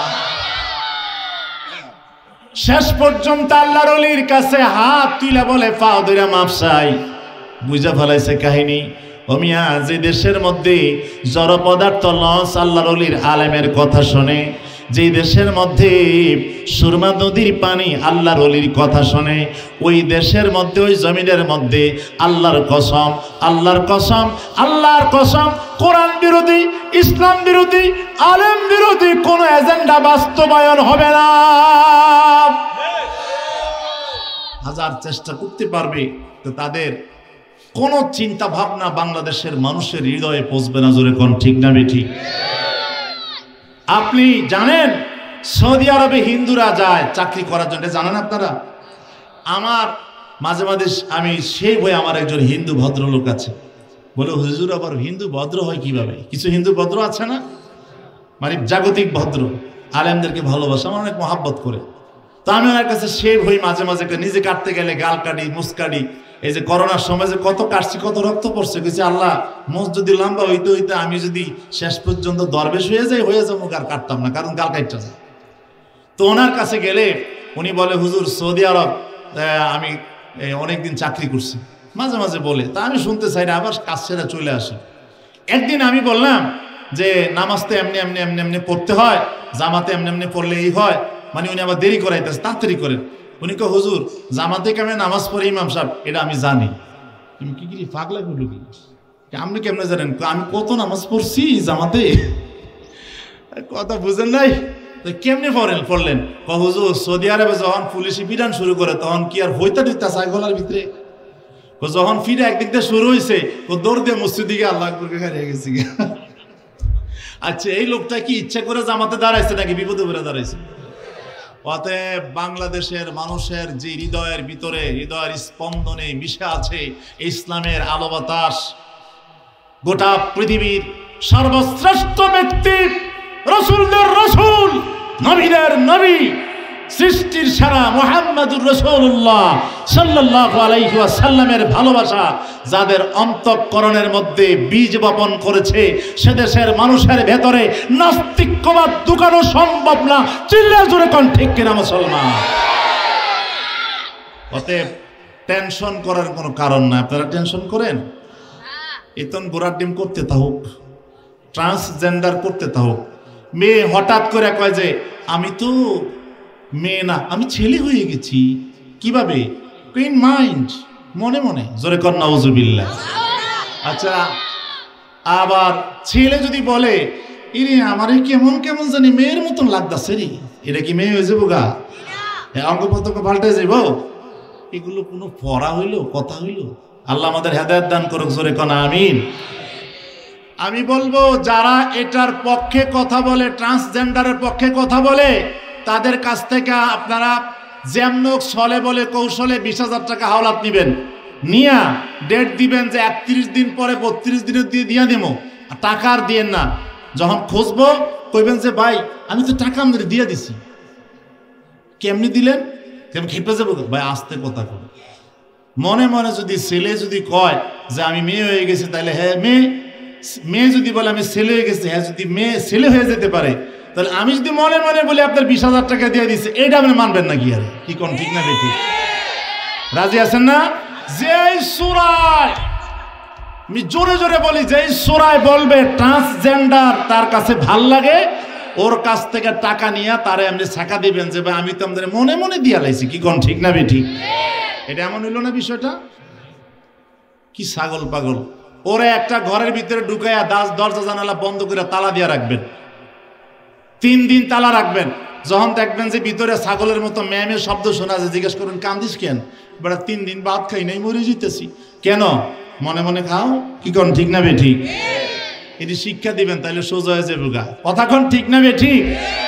শেষ পর্যন্ত আল্লাহর ওলির কাছে হাত তুলে বলে পাও ধরে মাপ চাই। বুঝা ফেলাইছে কাহিনী। ও মিয়া, যে দেশের মধ্যে জড় পদার্থ লঞ্চ আল্লাহর ওলির আলেমের কথা শুনে, যেই দেশের মধ্যে সুরমা নদীর পানি আল্লাহর ওলির কথা শোনে, ওই দেশের মধ্যে ওই জমিনের মধ্যে আল্লাহর কসম আল্লাহর কসম আল্লাহর কসম কোরআন বিরোধী, ইসলাম বিরোধী, আলেম বিরোধী কোন এজেন্ডা বাস্তবায়ন হবে না। হাজার চেষ্টা করতে পারবে তো তাদের কোন চিন্তা ভাবনা বাংলাদেশের মানুষের হৃদয়ে পৌঁছবে না। জোরে কোন ঠিক না বেঠিক? আপনি জানেন সৌদি আরবে হিন্দুরা যায় চাকরি করার জন্য, জানেন আপনারা? আমার মাঝে মাঝে আমি সেই বই, আমার একজন হিন্দু ভদ্রলোক আছে, বলে হুজুর আবার হিন্দু ভদ্র হয় কিভাবে? কিছু হিন্দু ভদ্র আছে না, মানে জাগতিক ভদ্র, আলেমদেরকে ভালোবাসে, আমার অনেক মহাব্বত করে। তো আমি ওনার কাছে সেই বই মাঝে মাঝে নিজে কাটতে গেলে গাল কাটি, মুস কাটি। এই যে করোনার সময় যে কত কাটছি, কত রক্ত পড়ছে, কিছু আল্লাহ মোষ যদি লম্বা হইতে হইতে আমি যদি শেষ পর্যন্ত দরবেশ হয়ে যাই, হয়ে যাবো, আর কাটতাম না, কারণ গাল কাটতে যায়। তো ওনার কাছে গেলে উনি বলে হুজুর সৌদি আরব আমি অনেকদিন চাকরি করছি, মাঝে মাঝে বলে, তা আমি শুনতে চাই না, আবার কাজ ছেড়ে চলে আসে। একদিন আমি বললাম যে নামাজতে এমনি এমনি এমনি এমনি পড়তে হয়, জামাতে এমনি এমনি পড়লে এই হয়, মানে উনি আবার দেরি করাইতেছে, তাড়াতাড়ি করেন। উনি কো হুজুর জামাতে কেমন নামাজ পড়ে ইমাম সাহেব, এটা আমি জানি। তুমি কি কি পাগলা গুলো কি আপনি কেমনে জানেন? আমি কত নামাজ পড়ছি জামাতে, কথা বুঝেন নাই? তো কেমনে পড়েন পড়লেন? ক হুজুর সৌদি আরবে যখন পুলিশি বিধান শুরু করে তখন কি আর হইতা দিতা চাই গলার ভিতরে? যখন ফিরে একদিক দিয়ে শুরু হয়েছে ও দৌড় দিয়ে মসজিদ দিকে আল্লাহ হারিয়ে গেছি। আচ্ছা এই লোকটা কি ইচ্ছা করে জামাতে দাঁড়াইছে নাকি বিপদে পড়ে দাঁড়াইছে? অতএব বাংলাদেশের মানুষের যে হৃদয়ের ভিতরে, হৃদয়ের স্পন্দনে মিশে আছে ইসলামের আলো বাতাস, গোটা পৃথিবীর সর্বশ্রেষ্ঠ ব্যক্তি, রাসূলদের রাসূল, নবীদের নবী, সৃষ্টির সেরা মুহাম্মদুর রাসূলুল্লাহ সাল্লাল্লাহু আলাইহি ওয়াসাল্লামের ভালোবাসা যাদের অন্তঃকরণের মধ্যে বীজ বপন করেছে, সে দেশের মানুষের ভেতরে নাস্তিক্যবাদ ঢুকানো সম্ভব না। চিল্লা জোরে কোন ঠিক কিনা মুসলমান? অতএব টেনশন করার কোনো কারণ নাই। আপনারা টেনশন করেন, এতন গোড়ার ডিম করতে থাকুক, ট্রান্সজেন্ডার করতে থাকুক। মেয়ে হঠাৎ করে কয় যে আমি তো মেয়ে না, আমি ছেলে হয়ে গেছি। কিভাবে? ইন মাইন্ড, মনে মনে। জোরে কর নাউজুবিল্লাহ। আচ্ছা আবার ছেলে যদি বলে ইরে আমারে কেমন কেমন জানি মেয়ের মতন লাগতাছে রে, এটা কি মেয়ে হয়ে যাবো গা? অঙ্গ প্রত্যঙ্গ পাল্টে যাইব? এগুলো কোনো পড়া হইল, কথা হইল? আল্লাহ আমাদের হেদায়েত দান করুক। জোরে কন আমিন। আমি বলবো যারা এটার পক্ষে কথা বলে, ট্রান্সজেন্ডারের পক্ষে কথা বলে, তাদের কাছ থেকে আপনারা যেমন ছলে বলে কৌশলে বিশ হাজার টাকা হাওলাত নিবেন, নিয়া ডেট দিবেন যে একত্রিশ দিন পরে বত্রিশ দিনের দিয়ে দিয়া দেবো, টাকা আর দিয়েন না। যখন খুঁজবো কইবেন যে ভাই আমি তো টাকা আমাদের দিয়ে দিছি। কেমনি দিলেন? কেমন খেপে যাবো? ভাই আস্তে কথা কর। মনে মনে যদি ছেলে যদি কয় যে আমি মেয়ে হয়ে গেছি, তাহলে হ্যাঁ মেয়ে, মেয়ে যদি বলে আমি ছেলে হয়ে গেছি, হ্যাঁ যদি মেয়ে ছেলে হয়ে যেতে পারে, তাহলে আমি যদি মনে মনে বলি আপনার বিশ হাজার টাকা দিয়ে দিচ্ছি, এইটা আপনি মানবেন না কি? আর কি কোন ঠিক না বেঠিক? রাজি আছেন না? যেই সূরায় আমি জোরে জোরে বলি, যেই সূরায় বলবে ট্রান্সজেন্ডার তার কাছে ভাল লাগে, ওর কাছ থেকে টাকা নিয়ে তারে আপনি ছাকা দিবেন যে ভাই আমি তো আমাদের মনে মনে দিয়া লাইছি। কি কোন ঠিক না বেঠিক? এটা এমন হইল না বিষয়টা? কি ছাগল পাগল! ওরে একটা ঘরের ভিতরে ঢুকাইয়া দাস দরজা জানালা বন্ধ করে তালা দিয়ে রাখবেন, তিন দিন তালা রাখবেন। যখন দেখবেন যে ভিতরে ছাগলের মতো ম্যামের শব্দ শোনা যায়, জিজ্ঞেস করুন কান্দিস কেন? বেটা তিন দিন ভাত খাই নাই, মরে যেতেছি। কেন? মনে মনে খাও। কি কোন ঠিক না বেঠিক? এটি শিক্ষা দিবেন, তাইলে সোজা হয়ে যাবে গা। কথা কোন ঠিক না বেঠিক?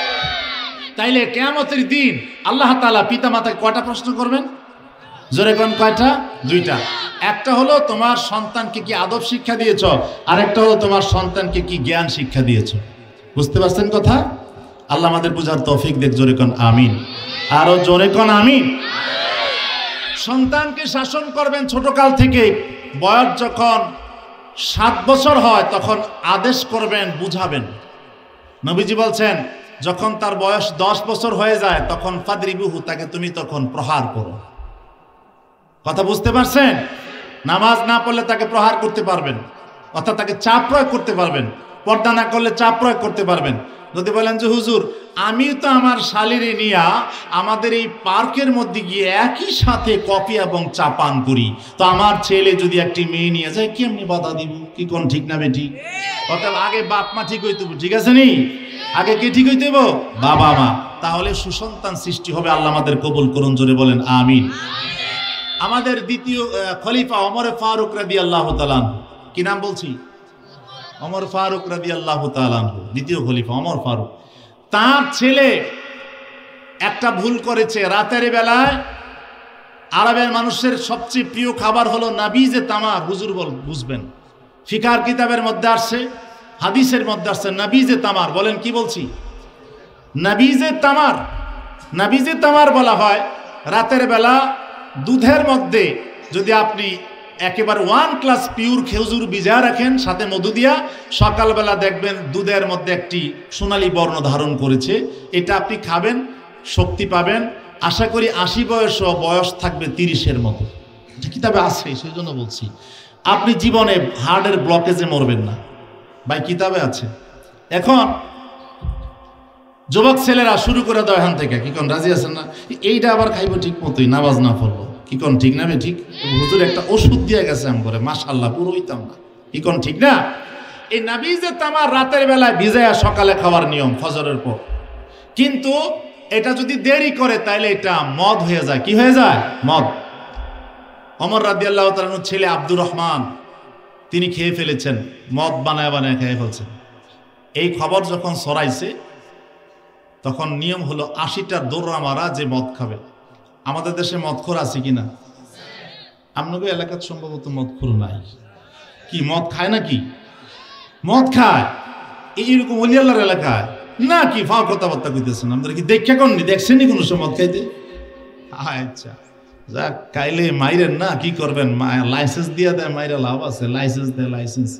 তাইলে কিয়ামতের দিন আল্লাহ তাআলা পিতা মাতাকে কয়টা প্রশ্ন করবেন? জোরে কোন কয়টা? দুইটা। একটা হলো তোমার সন্তানকে কি আদব শিক্ষা দিয়েছ, আর একটা হলো তোমার সন্তানকে কি জ্ঞান শিক্ষা দিয়েছ। বুঝতে পারছেন কথা? আল্লাহ আমাদের বুঝার তৌফিক দেখ। জোরে কোন আমিন। আরো জোরে কোন আমিন। সন্তানকে শাসন করবেন ছোটকাল থেকে, বয়স যখন সাত বছর হয় তখন আদেশ করবেন, বুঝাবেন। নবীজি বলছেন যখন তার বয়স দশ বছর হয়ে যায় তখন ফাদরিবুহু, তাকে তুমি তখন প্রহার করো। কথা বুঝতে পারছেন? নামাজ না পড়লে তাকে প্রহার করতে পারবেন, অর্থাৎ তাকে চাপ প্রয়োগ করতে পারবেন। পর্দা না করলে চাপ প্রয়োগ করতে পারবেন। যদি বলেন যে হুজুর আমি তো আমার শালিরে নিয়া আমাদের এই পার্কের মধ্যে গিয়ে একই সাথে কফি এবং চা পান করি, তো আমার ছেলে যদি একটি মেয়ে নিয়ে যায় কেমনি বাধা দিব? কি কোন ঠিক না বেটি? অর্থাৎ আগে বাপ মা ঠিক হইতে, ঠিক আছে নি? আগে কে ঠিক হইতে হইব? বাবা মা। তাহলে সুসন্তান সৃষ্টি হবে। আল্লাহ আমাদের কবুল করুন, জোরে বলেন আমিন। আমাদের দ্বিতীয় খলিফা ওমর ফারুক রাদিয়াল্লাহু তাআলা, কি নাম বলছি? ওমর ফারুক রাদিয়াল্লাহু তাআলা, দ্বিতীয় খলিফা ওমর ফারুক। তার ছেলে একটা ভুল করেছে। রাতের বেলায় আরবের মানুষের সবচেয়ে প্রিয় খাবার হলো নাবিজে তামার। হুজুর বল বুঝবেন, ফিকার কিতাবের মধ্যে আসছে, হাদিসের মধ্যে আসছে নাবিজে তামার। বলেন কি বলছি? নাবিজে তামার। নাবিজে তামার বলা হয় রাতের বেলা দুধের মধ্যে যদি আপনি একেবারে ওয়ান ক্লাস পিওর খেজুর ভিজা রাখেন সাথে মধু দিয়া, সকালবেলা দেখবেন দুধের মধ্যে একটি সোনালী বর্ণ ধারণ করেছে। এটা আপনি খাবেন, শক্তি পাবেন। আশা করি আশি বয়স বয়স থাকবে তিরিশের মতো। কিতাবে আছে, সেই জন্য বলছি। আপনি জীবনে হার্টের ব্লকেজে মরবেন না, ভাই কিতাবে আছে। এখন যুবক ছেলেরা শুরু করে দাও এখান থেকে, কি কোন রাজি আছেন না? এইটা আবার খাইবো ঠিক মতোই, নামাজ না পড়বো, কি কোন ঠিক না? ঠিক হুজুর একটা ওষুধ দিয়ে গেছে আম করে, মাশাআল্লাহ পুরো হইতাম না, কি কোন ঠিক না? এই নাবিজে তামার রাতের বেলায় ভিজায়া সকালে খাওয়ার নিয়ম ফজরের পর। কিন্তু এটা যদি দেরি করে তাহলে এটা মদ হয়ে যায়। কি হয়ে যায়? মদ। ওমর রাদিয়াল্লাহু তাআলার ছেলে আব্দুর রহমান তিনি খেয়ে ফেলেছেন, মদ বানায় বানায় খেয়ে ফেলছেন। এই খবর যখন ছড়াইছে তখন নিয়ম হলো আশিটা দৌড়া মারা যে মদ খাবে। আমাদের দেশে মদখোর আছে কিনা? আপনাদের এলাকার সম্ভবত মদখোর নাই। কি মদ খায় নাকি? মদ খায় এইরকম ওলি আল্লাহর এলাকায় না? কি ফাও কথাবার্তা কইতেছেন? আপনারা কি দেখে কোননি দেখছেননি কোনো সময় মদ খাইতে? আচ্ছা যাক, কাইলে মাইরেন না, কি করবেন? লাইসেন্স দিয়ে দেয়, মাইরা লাভ আছে? লাইসেন্স দেয়, লাইসেন্স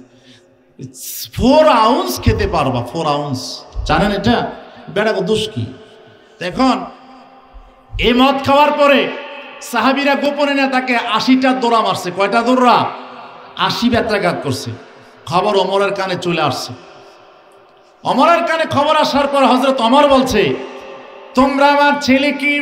ফোর আউন্স খেতে পারবা। ফোর আউন্স জানেন এটা? বেড়া দোষ কি? এখন এই মদ খাওয়ার পরে সাহাবীরা গোপনে না তাকে আশিটা দৌড়া মারছে। কয়টা দৌড়া? আশি ব্যত্রাঘাত করছে। খবর ওমরের কানে চলে আসছে। ওমরের কানে খবর আসার পর হযরত ওমর বলছে, তোমরা আমার ছেলে কি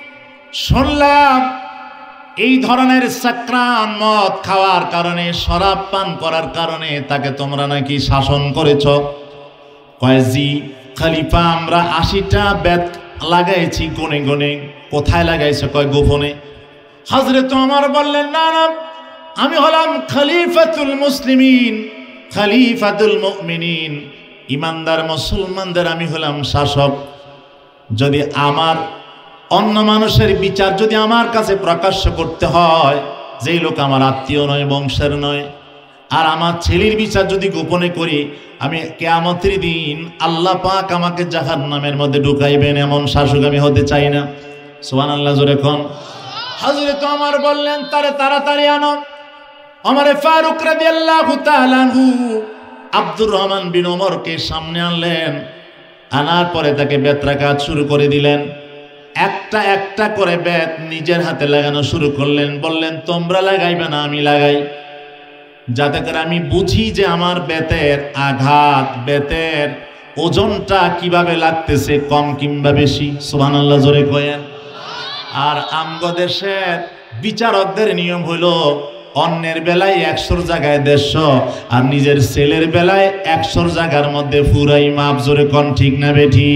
শুনলাম এই ধরনের সাকরান মদ খাওয়ার কারণে, শরাব পান করার কারণে তাকে তোমরা নাকি শাসন করেছ? কয় জি খলিফা, আমরা আশিটা বেত লাগাইছি গনে গনে। কোথায় লাগাইছে? কয় গোপনে। হযরত ওমর বললেন, না না, আমি হলাম খলিফাতুল মুসলিমিন, খলিফাতুল মুমিনিন, ইমানদার মুসলমানদের আমি হলাম শাসক। যদি আমার অন্য মানুষের বিচার যদি আমার কাছে প্রকাশ্য করতে হয়, যেই লোক আমার আত্মীয় নয়, বংশের নয়, আর আমার ছেলের বিচার যদি গোপনে করি, আমি কিয়ামতের দিন আল্লাহ পাক আমাকে জাহান্নামের মধ্যে ঢুকাইবেন, এমন শাসক আমি হতে চাই না। সুবহানাল্লাহ জোরে কোন। হযরত ওমর বললেন, তারে তাড়াতাড়ি আনো। ওমর ফারুক রাদিয়াল্লাহু তাআলা আনহু আব্দুর রহমান বিন ওমরকে সামনে আনলেন। আনার পরে তাকে বেত্রাঘাত শুরু করে দিলেন। একটা একটা করে বেত নিজের হাতে লাগানো শুরু করলেন। বললেন, তোমরা লাগাইবে না, আমি লাগাই, যাতে করে আমি বুঝি যে আমার বেতের আঘাত, বেতের ওজনটা কিভাবে লাগতেছে, কম কিংবা বেশি। সুবহানাল্লাহ জোরে কয়েন। আর আমগো দেশের বিচারকদের নিয়ম হলো অন্যের বেলায় একশোর জায়গায় দেড়শো, আর নিজের ছেলের বেলায় একশোর জায়গার মধ্যে ফুরাই মাপ। জোরে কোন ঠিক না বেঠি?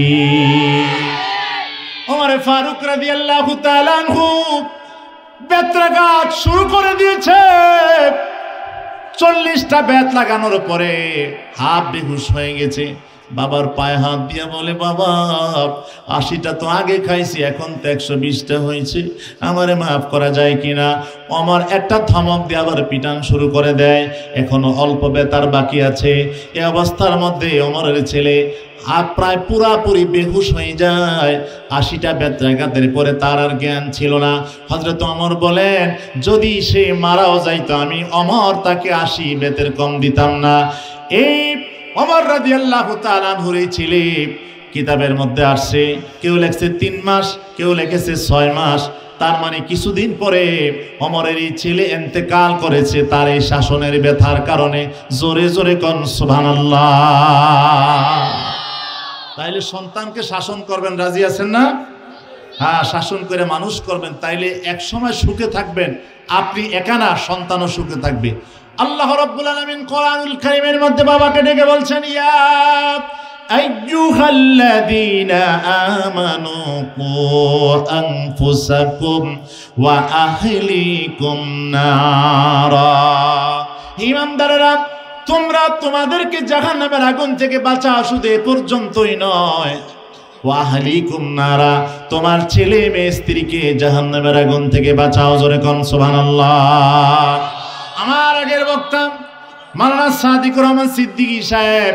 ওমর ফারুক রাদিয়াল্লাহু তাআলা আনহু বেত্রাঘাত শুরু করে দিয়েছে। চল্লিশটা বেত লাগানোর পরে হাফ বেহুশ হয়ে গেছে। বাবার পায়ে হাত দিয়ে বলে, বাবা আশিটা তো আগে খাইছি, এখন তো একশো বিশটা হয়েছে, আমারে মাফ করা যায় কিনা? আমার একটা ধমক দিয়ে আবার পিটান শুরু করে দেয়। এখনো অল্প বেতার বাকি আছে। এই অবস্থার মধ্যে ওমরের ছেলে আর প্রায় পুরাপুরি বেহুশ হয়ে যায়। আশিটা বেত্রাঘাতের পরে তার আর জ্ঞান ছিল না। হযরত ওমর বলেন, যদি সে মারাও যাইতো, আমি ওমর তাকে আশি বেতের কম দিতাম না। এই ওমর রাদিয়াল্লাহু তাআলা আনহুর ছেলে কিতাবের মধ্যে আসছে, কেউ লেখছে তিন মাস, কেউ লিখেছে ছয় মাস। তার মানে কিছুদিন পরে ওমরের এই ছেলে ইন্তেকাল করেছে তার এই শাসনের ব্যথার কারণে। জোরে জোরে কোন সুবহানাল্লাহ। তাইলে সন্তানকে শাসন করবেন, রাজি আছেন না? হ্যাঁ, শাসন করে মানুষ করবেন, তাইলে এক সময় সুখে থাকবেন। আপনি একা না, সন্তানও সুখে থাকবে। আল্লাহ রাব্বুল আলামিন কোরআনুল কারীমের মধ্যে বাবাকে ডেকে বলছেন, ইয়া আইয়ুহাল্লাযীনা আমানু কু আনফুসাকুম ওয়া আহলিকুম নারা। ঈমানদাররা, তোমরা তোমাদেরকে জাহান্নামের আগুন থেকে বাঁচাও, শুধু এ পর্যন্তই নয়, ওয়া আহলিকুম নারা, তোমার ছেলে মেয়ে স্ত্রীকে জাহান্নামের আগুন থেকে বাঁচাও। জোরে কোন সুবহানাল্লাহ। আমার আগের বক্তা মাওলানা সাদিকুর রহমান সিদ্দিকী সাহেব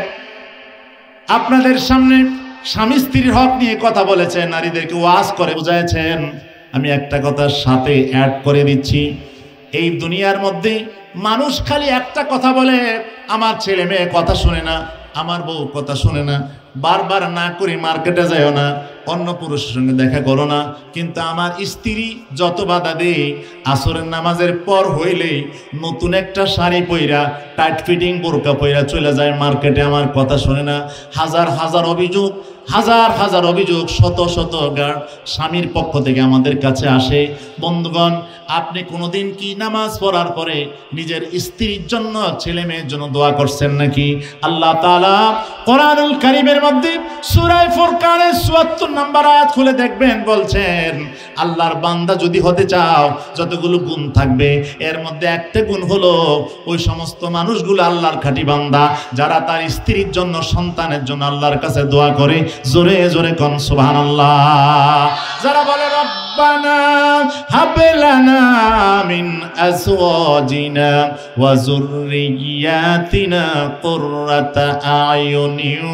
আপনাদের সামনে স্বামী স্ত্রীর হক নিয়ে কথা বলেছেন, নারীদেরকে ওয়াজ করে বুঝাইছেন। আমি একটা কথার সাথে অ্যাড করে দিচ্ছি, এই দুনিয়ার মধ্যে মানুষ খালি একটা কথা বলে, আমার ছেলে মেয়ে কথা শুনে না, আমার বউ কথা শুনে না, বারবার না করে মার্কেটে যাও না, অন্য পুরুষের সঙ্গে দেখা করো না। কিন্তু আমার স্ত্রী যত বাধা দেয়, আসরের নামাজের পর হইলেই নতুন একটা শাড়ি পইরা, টাইট ফিটিং বোরকা পইরা চলে যায় মার্কেটে, আমার কথা শোনে না। হাজার হাজার অভিযোগ, হাজার হাজার অভিযোগ, শত শত গার্ড স্বামীর পক্ষ থেকে আমাদের কাছে আসে। বন্ধুগণ, আপনি কোনোদিন কি নামাজ পড়ার পরে নিজের স্ত্রীর জন্য, ছেলে মেয়ের জন্য দোয়া করছেন নাকি? আল্লাহ তাআলা কোরআনুল কারীমের মধ্যে সূরা ফুরকানের চুয়াত্তর নম্বর আয়াত খুলে দেখবেন, বলছেন আল্লাহর বান্দা যদি হতে চাও, যতগুলো গুণ থাকবে এর মধ্যে একটা গুণ হলো ওই সমস্ত মানুষগুলো আল্লাহর খাঁটি বান্দা, যারা তার স্ত্রীর জন্য, সন্তানের জন্য আল্লাহর কাছে দোয়া করে। জোরে জোরে কোন সুবহানাল্লাহ। যারা বলে রব্বানা হাব লানা মিন আজওয়াজিনা ওয়া যুররিয়াতিনা কুররাতা আয়ুনিন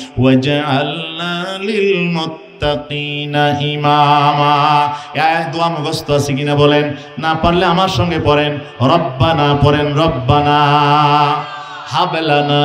ওয়াজআলনা লিল মুত্তাকিনা ইমামা। এই দোয়া মুখস্থ আছে কিনা বলেন? না পারলে আমার সঙ্গে পড়েন, রব্বানা পড়েন, রব্বানা হাব লানা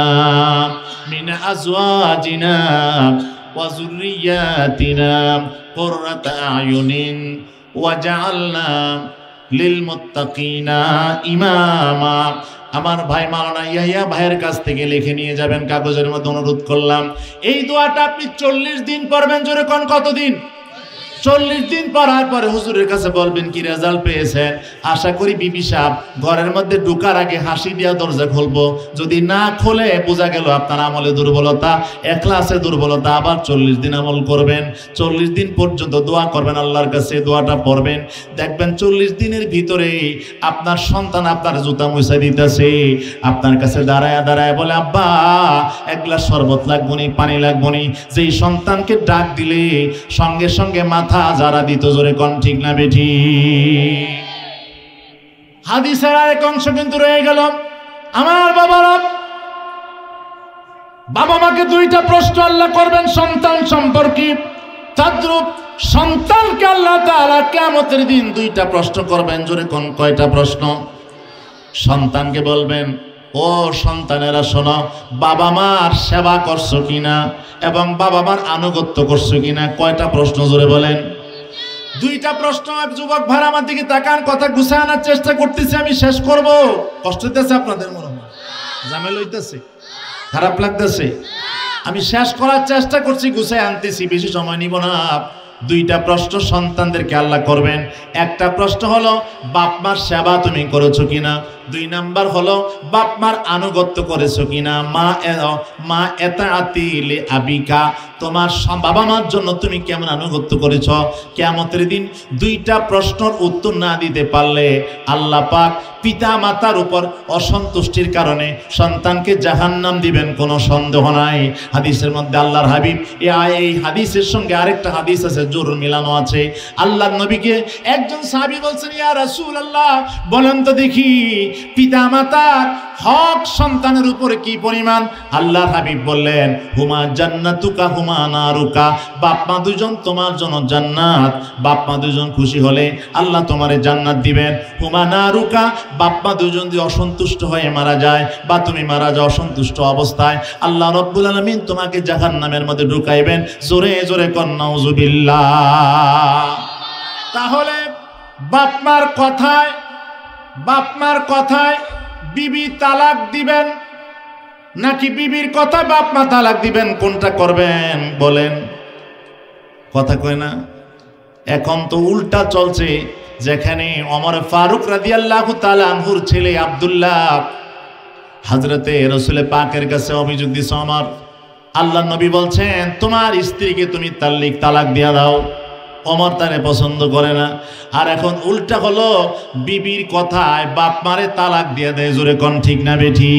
মিন আজওয়াজিনা ওয়া যুররিয়াতিনা কুররাতা আয়ুনিন ওয়াজআলনা লিল মুত্তাকিনা ইমামা। আমার ভাই মাওলানা ইয়াহিয়া ভাইয়ের কাছ থেকে লিখে নিয়ে যাবেন, কাগজের মধ্যে অনুরোধ করলাম। এই দোয়াটা আপনি চল্লিশ দিন পড়বেন। জোরে কোন কতদিন? চল্লিশ দিন পড়ার পরে হুজুরের কাছে বলবেন কি রেজাল্ট পেয়েছেন। আশা করি বিবি সাহেব ঘরের মধ্যে ঢোকার আগে হাসি দিয়া দরজা খুলবো। যদি না খোলে বোঝা গেল আপনার আমলে দুর্বলতা, এখলাসে দুর্বলতা। আবার চল্লিশ দিন আমল করবেন, চল্লিশ দিন পর্যন্ত দোয়া করবেন, আল্লাহর কাছে দোয়াটা পড়বেন। দেখবেন চল্লিশ দিনের ভিতরে আপনার সন্তান আপনার জুতা মুছা দিতেছে, আপনার কাছে দাঁড়ায় দাঁড়ায় বলে, আব্বা এক গ্লাস শরবত লাগবো নি, পানি লাগবো নি। যেই সন্তানকে ডাক দিলে সঙ্গে সঙ্গে মাথা যারা দিত। জোরে কোন ঠিক না বেঠি? হাদিসের আরেক অংশ কিন্তু রয়ে গেল। আমার বাবারা, বাবা মাকে দুইটা প্রশ্ন আল্লাহ করবেন সন্তান সম্পর্কে। তাদ্রুপ সন্তানকে আল্লাহ তাআলা কিয়ামতের দিন দুইটা প্রশ্ন করবেন। জোরে কোন কয়টা প্রশ্ন? সন্তানকে বলবেন, ও সন্তানেরা শোনো, বাবা মার সেবা করছো কিনা এবং বাবা মার আনুগত্য করছো কিনা। কয়টা প্রশ্ন? জোরে বলেন। দুইটা প্রশ্ন। যুবক ভাই আমার দিকে তাকান, কথা গুছায় আনার চেষ্টা করতেছি, আমি শেষ করব। কষ্ট হইতেছে আপনাদের? মনে হয় ঝামেলা হইতেছে, খারাপ লাগতেছে? আমি শেষ করার চেষ্টা করছি, গুছায় আনতেছি, বেশি সময় নিব না। দুইটা প্রশ্ন সন্তানদেরকে আল্লাহ করবেন। একটা প্রশ্ন হলো বাপ মার সেবা তুমি করেছো কিনা। দুই নাম্বার হলো বাপ মার আনুগত্য করেছো কিনা। মা মা এতাআতি লি আবিকা, তোমার বাবা মার জন্য তুমি কেমন আনুগত্য করেছ। কিয়ামতের দিন দুইটা প্রশ্নের উত্তর না দিতে পারলে আল্লাহ পাক পিতা মাতার উপর অসন্তুষ্টির কারণে সন্তানকে জাহান্নাম দিবেন, কোনো সন্দেহ নাই। হাদিসের মধ্যে আল্লাহর হাবিব, এই হাদিসের সঙ্গে আরেকটা হাদিস আছে, জোর মিলানো আছে। আল্লাহর নবীকে একজন সাহাবী বলছেন, ইয়া রাসূলুল্লাহ, বলেন তো দেখি পিতা মাতার হক সন্তানের উপরে কি পরিমাণ? আল্লাহর হাবিব বললেন, হুমা জান্নাতুকা হুমা নারুকা, বাপ মা দুজন তোমার জন্য জান্নাত। বাপ মা দুজন খুশি হলে আল্লাহ তোমারে জান্নাত দিবেন। হুমা নারুকা, বাপ মা দুজন যদি অসন্তুষ্ট হয়ে মারা যায় বা তুমি মারা যাও অসন্তুষ্ট অবস্থায়, আল্লাহ রাব্বুল আলামিন তোমাকে জাহান্নামের মধ্যে ঢুকাইবেন। জোরে জোরে কন নাউযুবিল্লাহ। তাহলে বাপ মার কথায় বাপ মার কথায় বিবি তালাক দিবেন, নাকি বিবির কথা বাপ মা তালাক দিবেন? কোনটা করবেন বলেন? কথা কয় না। এখন তো উল্টা চলছে, যেখানে ওমর ফারুক রাদিয়াল্লাহু তাআলা আনহুর ছেলে আব্দুল্লাহ হযরতে রাসূল পাকের কাছে অভিযোগ দিছে, ওমর, আল্লাহর নবী বলছেন তোমার স্ত্রীকে তুমি তালাক তালাক দিয়া দাও। ওমর তারে পছন্দ করে না। আর এখন উল্টা হলো, বিবির কথায় বাপ মারে তালাক দিয়ে দেয়। জোরে কোন ঠিক না বেঠি?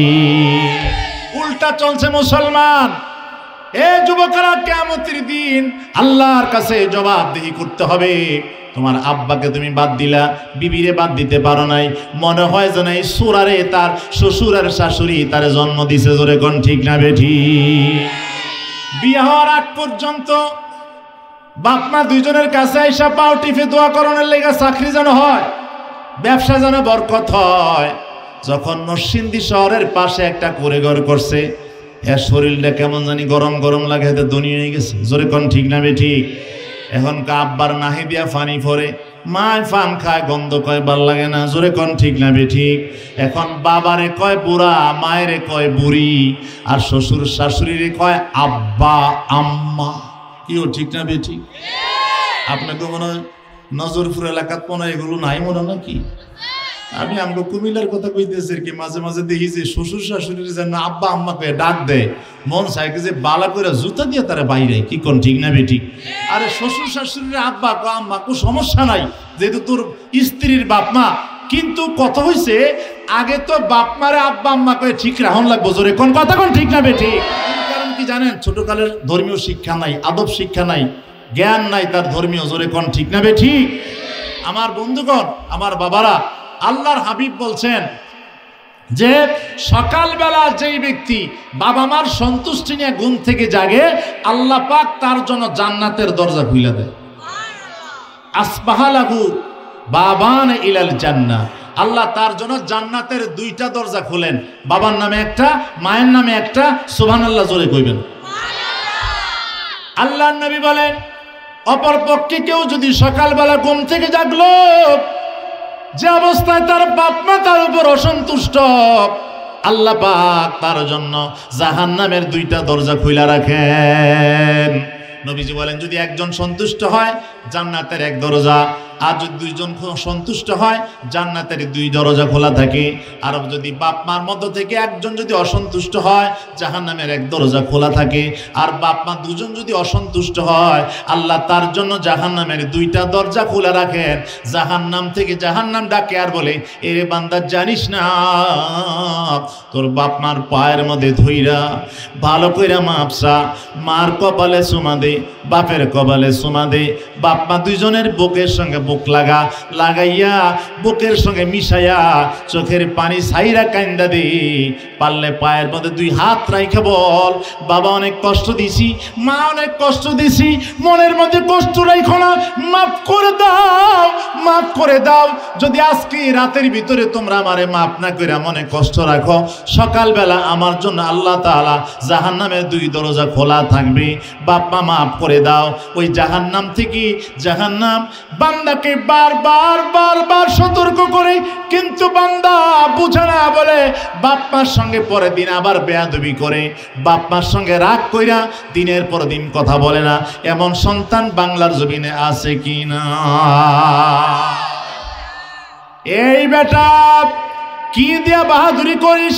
উল্টা চলছে মুসলমান। এ যুবকরা, কিয়ামতের দিন আল্লাহর কাছে জবাবদিহি করতে হবে। তোমার আব্বাকে তুমি বাদ দিলা, বিবিরে বাদ দিতে পারো নাই। মনে হয় যেন এই সুরারে তার শ্বশুর আর শাশুড়ি তার জন্ম দিছে। জোরে কোন ঠিক না বেঠি? বিয়ে হওয়ার আগ পর্যন্ত বাপ মা দুইজনের কাছে আইসা পাও টিপে দোয়া করানোর লেগে চাকরি যেন হয়, ব্যবসা যেন বরকত হয়। যখন নরসিংদী শহরের পাশে একটা কুড়ে ঘর করছে, এর শরীরটা কেমন জানি গরম গরম লাগে, এতে দুনিয়া হয়ে গেছে। জোরে কোন ঠিক না বেঠিক? এখন আব্বার নাহি দিয়া ফানি পরে, মায় ফান খায়, গন্ধ কয়, ভাল লাগে না। জোরে কোন ঠিক না বেঠিক? এখন বাবারে কয় বুড়া, মায়েরে কয় বুড়ি, আর শ্বশুর শাশুড়িরে কয় আব্বা আম্মা। কিও ঠিক না বেঠিক? আপনাকে মনে হয় নজরপুর এলাকাত মনে হয় এগুলো নাই মনে নাকি? আমি আমাকে কুমিল্লার কথা কইতেছি কি, মাঝে মাঝে দেখি যে শ্বশুর শাশুড়ির যেন আব্বা আম্মাকে ডাক দেয়, মন চায় যে বালা করে জুতা দিয়ে তারা বাইরে। কি কোন ঠিক না বেঠিক? আরে শ্বশুর শাশুড়ির আব্বা কো আম্মা কো সমস্যা নাই, যেহেতু তোর স্ত্রীর বাপ মা। কিন্তু কথা হইছে, আগে তো বাপ মারে আব্বা আম্মা কয়ে ঠিক রাখুন লাগবো। জোরে কোন কথা কোন ঠিক না বেঠিক? কারণ কি জানেন, ছোটকালের ধর্মীয় শিক্ষা নাই, আদব শিক্ষা নাই, জ্ঞান নাই তার ধর্মীয়। জোরে কোন ঠিক না বেঠিক? আমার বন্ধুগণ, আমার বাবারা, আল্লাহর হাবিব বলছেন যে সকালবেলা যেই ব্যক্তি বাবা মার সন্তুষ্টি নিয়ে ঘুম থেকে জাগে, আল্লাহ পাক তার জন্য জান্নাতের দরজা খুলে দেয়। আসবাহালাহু বাবান ইলাল জান্নাহ, আল্লাহ তার জন্য জান্নাতের দুইটা দরজা খুলেন, বাবার নামে একটা, মায়ের নামে একটা। সুবহানাল্লাহ জোরে কইবেন। আল্লাহর নবী বলেন, অপর পক্ষে কেউ যদি সকালবেলা ঘুম থেকে জাগলো, যে অবস্থায় তার বাপ মা তার উপর অসন্তুষ্ট, আল্লাহ পাক তার জন্য জাহান্নামের দুইটা দরজা খুলে রাখেন। নবীজি বলেন, যদি একজন সন্তুষ্ট হয় জান্নাতের এক দরজা, আর যদি দুইজন সন্তুষ্ট হয় জান্নাতের দুই দরজা খোলা থাকে। আর যদি বাপ মার মধ্য থেকে একজন যদি অসন্তুষ্ট হয়, জাহান্নামের এক দরজা খোলা থাকে। আর বাপ মা দুজন যদি অসন্তুষ্ট হয়, আল্লাহ তার জন্য জাহান্নামের দুইটা দরজা খোলা রাখেন। জাহান্নাম থেকে জাহান্নাম ডাকে আর বলে, এরে বান্দা জানিস না, তোর বাপ মার পায়ের মধ্যে ধইরা ভালো কইরা মাপসা, মার কপালে চুমা দে, বাপের কপালে চুমা দে, বাপ মা দুইজনের বুকের সঙ্গে বুক লাগা লাগাইয়া, বুকের সঙ্গে মিশাইয়া চোখের পানি ছাইরা কান্দা দে। পারলে পায়ের মধ্যে দুই হাত রাইখা বল, বাবা অনেক কষ্ট দিছি, মা অনেক কষ্ট দিছি, মনের মধ্যে কষ্ট রাইখো না, মাফ করে দাও, মাফ করে দাও। যদি আজকে রাতের ভিতরে তোমরা আমারে মাফ না করে মনে কষ্ট রাখো, সকালবেলা আমার জন্য আল্লাহ তাআলা জাহান্নামের দুই দরজা খোলা থাকবে। বাপ মা মাফ করে দাও। ওই জাহান্নাম থেকে জাহান্নাম বান্দাকে বারবার বারবার সতর্ক করে, কিন্তু বান্দা বুঝে না বলে বাপ মার সঙ্গে পরের দিন আবার বেয়াদবি করে, বাপ মার সঙ্গে রাগ কইরা দিনের পর দিন কথা বলে না। এমন সন্তান বাংলার জমিনে আছে কি না? এই বেটা কি দিয়া বাহাদুরি করিস?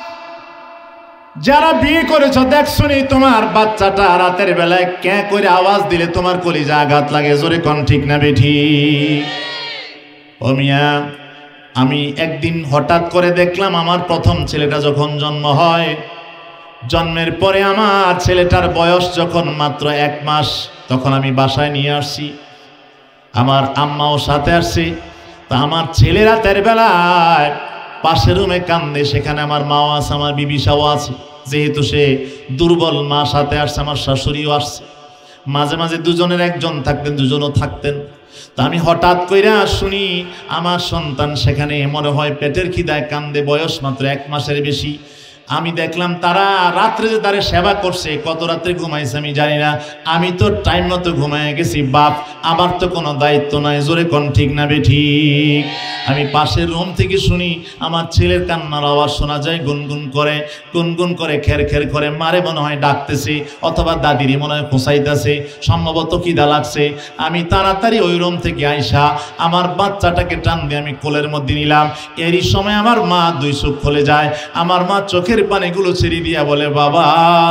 যারা বিয়ে করেছ দেখছো নি তোমার বাচ্চাটা রাতের বেলায় ক্যাঁ করে আওয়াজ দিলে তোমার কলিজা আঘাত লাগে। জোরে কোন ঠিক না বেঠিক? ও মিয়া, আমি একদিন হঠাৎ করে দেখলাম আমার প্রথম ছেলেটা যখন জন্ম হয়, জন্মের পরে আমার ছেলেটার বয়স যখন মাত্র এক মাস, তখন আমি বাসায় নিয়ে আসছি, আমার আম্মাও সাথে আসছে। তা আমার ছেলে রাতের বেলায় পাশের রুমে কান্দে, সেখানে আমার মাও আছে, আমার বিবিসাও আছে। যেহেতু সে দুর্বল, মা সাথে আসছে, আমার শাশুড়িও আসছে, মাঝে মাঝে দুজনের একজন থাকতেন, দুজনও থাকতেন। তা আমি হঠাৎ কইরা শুনি আমার সন্তান সেখানে মনে হয় পেটের খিদায় কান্দে, বয়স মাত্র এক মাসের বেশি। আমি দেখলাম তারা রাত্রে যে তারে সেবা করছে, কত রাত্রে ঘুমাইছে আমি জানি না, আমি তো টাইম মতো ঘুমায় গেছি। বাপ, আমার তো কোনো দায়িত্ব নাই। জোরে কোন ঠিক না বেঠিক? আমি পাশের রুম থেকে শুনি আমার ছেলের কান্নার আওয়াজ শোনা যায়, গুনগুন করে গুনগুন করে খের খের করে, মারে মনে হয় ডাকতেছে অথবা দাদিরে মনে হয় খোঁচাইতেছে, সম্ভবত খিদা লাগছে। আমি তাড়াতাড়ি ওই রুম থেকে আইসা আমার বাচ্চাটাকে টান দিয়ে আমি কোলের মধ্যে নিলাম। এরই সময় আমার মা দুই চোখ খুলে যায়। আমার মা চোখের পানিগুলো ছেড়ে দিয়া বলে, বাবা,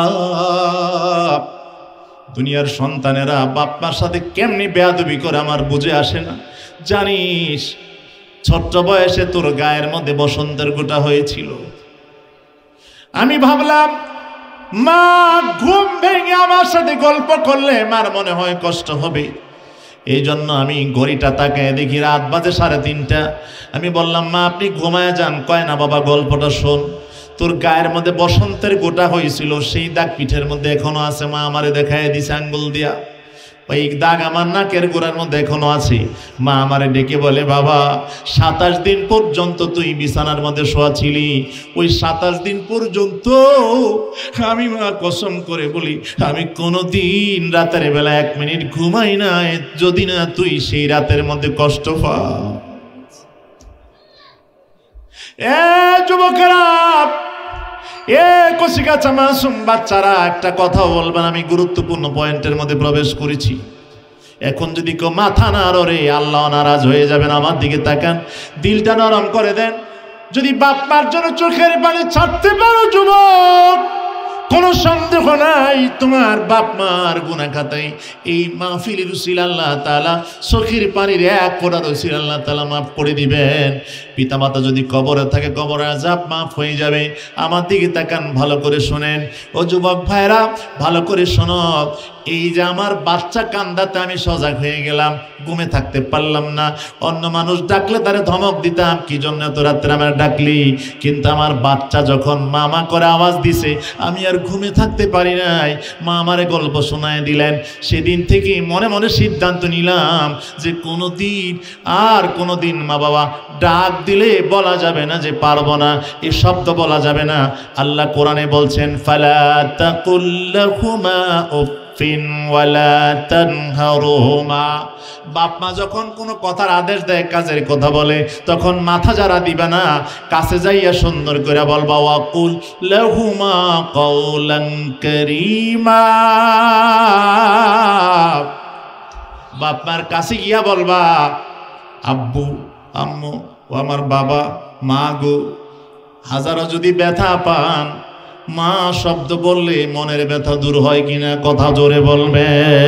দুনিয়ার সন্তানেরা বাপ্পার সাথে কেমনি বেয়াদবি করে আমার বুঝে আসে না। জানিস, ছোট্ট বয়সে তোর গায়ের মধ্যে বসন্তের গোটা হয়েছিল। আমি ভাবলাম মা ঘুম ভেঙে আমার সাথে গল্প করলে মার মনে হয় কষ্ট হবে, এই জন্য আমি ঘড়িটা তাকায় দেখি রাত বাজে সাড়ে তিনটা। আমি বললাম, মা আপনি ঘুমায় যান। কয় না বাবা, গল্পটা শোন। তোর গায়ের মধ্যে বসন্তের গোটা হয়েছিল, সেই দাগ পিঠের মধ্যে এখনো আছে। মা আমারে দেখায় দিছে আঙ্গুল দিয়া, ওই দাগ আমার নাকের গোড়ার মধ্যে এখনো আছে। মা আমারে ডেকে বলে, বাবা, সাতাশ দিন পর্যন্ত তুই বিছানার মধ্যে শোয়া ছিলি। ওই সাতাশ দিন পর্যন্ত আমি মা কসম করে বলি, আমি কোনোদিন রাতের বেলা এক মিনিট ঘুমাই না, যদি না তুই সেই রাতের মধ্যে কষ্ট পাও। এ যুবকেরা, এ কচিকাঁচা মাসুম বাচ্চারা, একটা কথা বলবেন, আমি গুরুত্বপূর্ণ পয়েন্টের মধ্যে প্রবেশ করেছি। এখন যদি কেউ মাথা না নড়ে, আল্লাহ নারাজ হয়ে যাবেন। আমার দিকে তাকান, দিলটা নরম করে দেন। যদি বাপ মার জন্য চোখের পানি ছাড়তে পারো যুবক, কোনো সন্দেহ নাই তোমার বাপ মার গুনাহ খাতায় এই মাহফিলের উসিলা আল্লাহ তাআলা চোখের পানির এক ফোঁটা উসিলা আল্লাহ তাআলা মাফ করে দিবেন। পিতামাতা যদি কবরে থাকে, কবরের আযাব মাফ হয়ে যাবে। আমার দিকে তাকান, ভালো করে শোনেন। ও যুবক ভাইরা, ভালো করে শোনো। এই যে আমার বাচ্চা কান্দাতে আমি সজাগ হয়ে গেলাম, ঘুমে থাকতে পারলাম না। অন্য মানুষ ডাকলে তারে ধমক দিতাম, কি জন্য এত রাত্রে আমার ডাকলি? কিন্তু আমার বাচ্চা যখন মামা করে আওয়াজ দিছে, আমি আর ঘুমে থাকতে পারি নাই। মা আমারে গল্প শোনায় দিলেন। সেদিন থেকে মনে মনে সিদ্ধান্ত নিলাম যে কোনো দিন আর কোনো দিন মা বাবা ডাক দিলে বলা যাবে না যে পারবো না, এই শব্দ বলা যাবে না। আল্লাহ কোরআনে বলছেন, ফালা তাকুল লাহুমা উফিন ওয়ালা তানহারহুমা। বাপ মা যখন কোনো কথার আদেশ দেয়, কাজের কথা বলে, তখন মাথা যারা দিবে না, কাছে যাইয়া সুন্দর করে বলবা, ওয়াকুল লাহুমা কাওলান কারীমা। বাপ মার কাছে গিয়া বলবা, আব্বু আম্মু ও আমার বাবা, মা গো। হাজারো যদি ব্যথা পান, মা শব্দ বললে মনের ব্যথা দূর হয় কিনা কথা জোরে বলবে।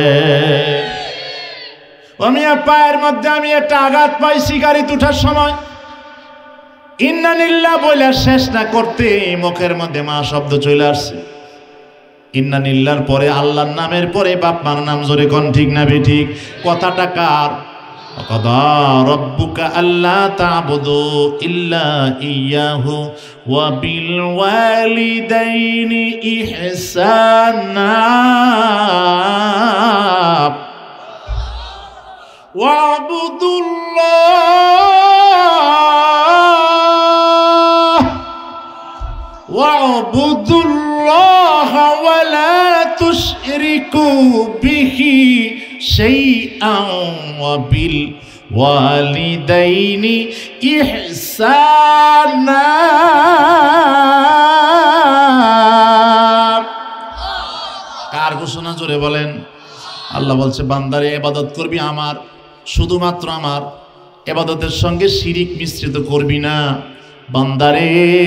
আমি পায়ের মধ্যে আমি একটা আঘাত পাইছি গাড়ি উঠার সময়। ইন্না লিল্লাহ বলে শেষ না করতে মুখের মধ্যে মা শব্দ চলে আসছে। ইন্না লিল্লাহর পরে আল্লাহর নামের পরে বাপ মার নাম, জোরে কোন ঠিক না বেঠিক? কথাটা কার? ওয়াকাদা রাব্বুকা আল্লা তা'বুদু ইল্লা ইয়াহু ওয়া বিল ওয়ালিদাইনি ইহসানা ওয়া'বুদুল্লাহ ওয়া'বুদুল্লাহ ওয়া লা তুশরিকু বিহি শাইআন ওয়া বিল ওয়ালিদাইনি ইহসানা। কার ঘোষণা জোরে বলেন? আল্লাহ বলছে, বান্দারে ইবাদত করবি আমার, শুধুমাত্র আমার। ইবাদতের সঙ্গে শিরিক মিশ্রিত করবি না। বান্দারে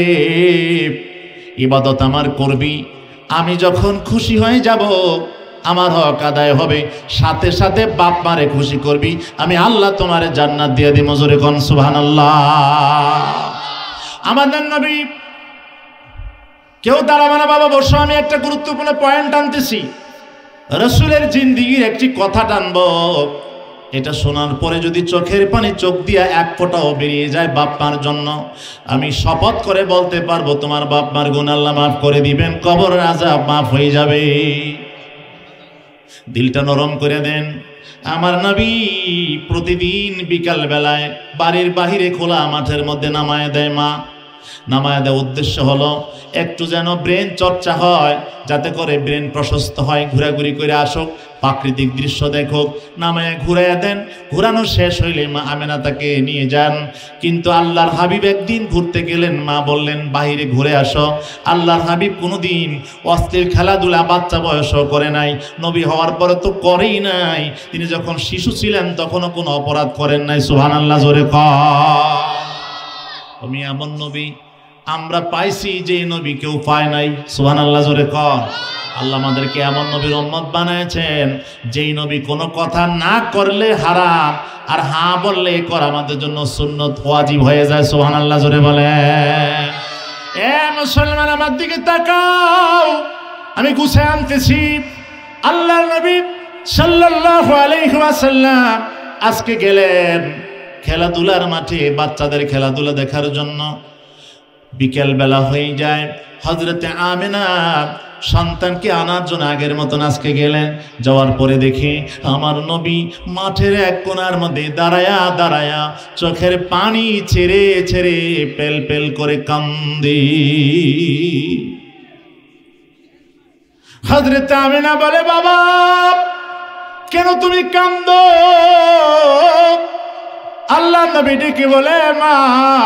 ইবাদত আমার করবি, আমি যখন খুশি হয়ে যাব আমার হক আদায় হবে, সাথে সাথে বাপ মারে খুশি করবি, আমি আল্লাহ তোমারে জান্নাত দিয়ে দিব। জোরে কোন সুবহানাল্লাহ। আমাদের নবী, কেউ দাঁড়াবে না বাবা, বসো, আমি একটা গুরুত্বপূর্ণ পয়েন্ট আনতেছি। রাসূলের জিন্দেগীর একটি কথা টানবো, এটা শোনার পরে যদি চোখের পানি চোখ দিয়া এক ফোঁটাও বেরিয়ে যায় বাপ মার জন্য, আমি শপথ করে বলতে পারবো তোমার বাপ মার গুনাহ আল্লাহ মাফ করে দিবেন, কবরের আযাব মাফ হয়ে যাবে। দিলটা নরম করে দেন। আমার নবী প্রতিদিন বিকাল বেলায় বাড়ির বাহিরে খোলা মাঠের মধ্যে নামায় দেয় মা। নামায় দেওয়ার উদ্দেশ্য হলো একটু যেন ব্রেন চর্চা হয়, যাতে করে ব্রেন প্রশস্ত হয়, ঘোরাঘুরি করে আসুক, প্রাকৃতিক দৃশ্য দেখুক। নামায় ঘুরাইয়া দেন, ঘুরানো শেষ হইলে মা আমেনা তাকে নিয়ে যান। কিন্তু আল্লাহর হাবিব একদিন ঘুরতে গেলেন, মা বললেন বাহিরে ঘুরে আসো। আল্লাহর হাবিব কোনোদিন অশ্লীল খেলাধুলা বাচ্চা বয়সও করে নাই, নবী হওয়ার পরে তো করেই নাই। তিনি যখন শিশু ছিলেন তখনও কোনো অপরাধ করেন নাই। সুবহানাল্লাহ জোরে কর। আমি এমন নবী আমরা পাইছি যে নবী কেউ পায় নাই। সুবহানাল্লাহ জোরে কর। আল্লাহ আমাদেরকে এমন নবীর উম্মত বানাইছেন যেই নবী কোনো কথা না করলে হারাম, আর হ্যাঁ বললে করা আমাদের জন্য সুন্নত ওয়াজিব হয়ে যায়। সুবহানাল্লাহ জোরে বলে। এ মুসলমান আমার দিকে তাকাও, আমি গুছিয়ে আনতেছি। আল্লাহর নবী সাল্লাল্লাহু আলাইহি ওয়াসাল্লাম আজকে গেলেন খেলাধুলার মাঠে বাচ্চাদের খেলাধুলা দেখার জন্য। বিকেল বেলা হয়ে যায়, হযরতে আমেনা সন্তানকে আনার জন্য আগের মতন আজকে গেলেন। যাওয়ার পরে দেখি আমার নবী মাঠের এক কোণার মধ্যে দাঁড়ায়া দাঁড়ায়া চোখের পানি ছেড়ে ছেড়ে পেল পেল করে কান্দে। হযরতে আমেনা বলে, বাবা কেন তুমি কান্দো? আল্লাহ নবী ডেকে বলে, মা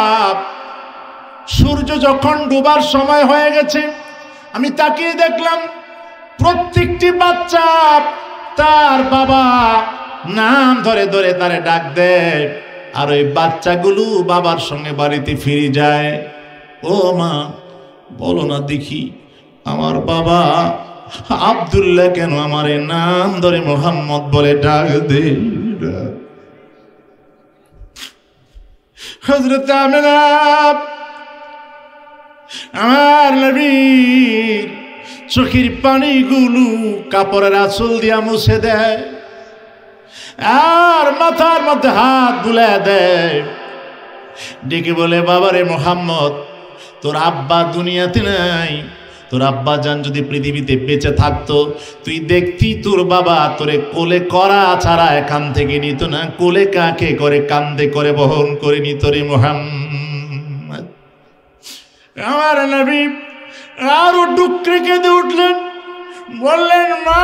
সূর্য যখন ডুবার সময় হয়ে গেছে, আমি তাকিয়ে দেখলাম প্রত্যেকটি বাচ্চা তার বাবা নাম ধরে ধরে তারে ডাক দেয়, আর ওই বাচ্চাগুলো বাবার সঙ্গে বাড়িতে ফিরে যায়। ও মা বলো না দেখি, আমার বাবা আব্দুল্লাহ কেন আমার নাম ধরে মোহাম্মদ বলে ডাক দে? হযরত আমেনা আমার নবীর চোখের পানিগুলো কাপড়ের আঁচল দিয়া মুছে দেয়, আর মাথার মধ্যে হাত বুলায় দেয়, ডেকে বলে, বাবারে মোহাম্মদ তোর আব্বা দুনিয়াতে নাই, তোর আব্বা জান যদি পৃথিবীতে বেঁচে থাকতো তুই দেখতি তোর বাবা তোরে কোলে করা ছাড়া এখান থেকে নিত না, কোলে কাকে করে কান্দে করে বহন করে নিত রে মুহাম্মদ। আমার নবী আরো ডুকরে কেঁদে উঠলেন, বললেন, মা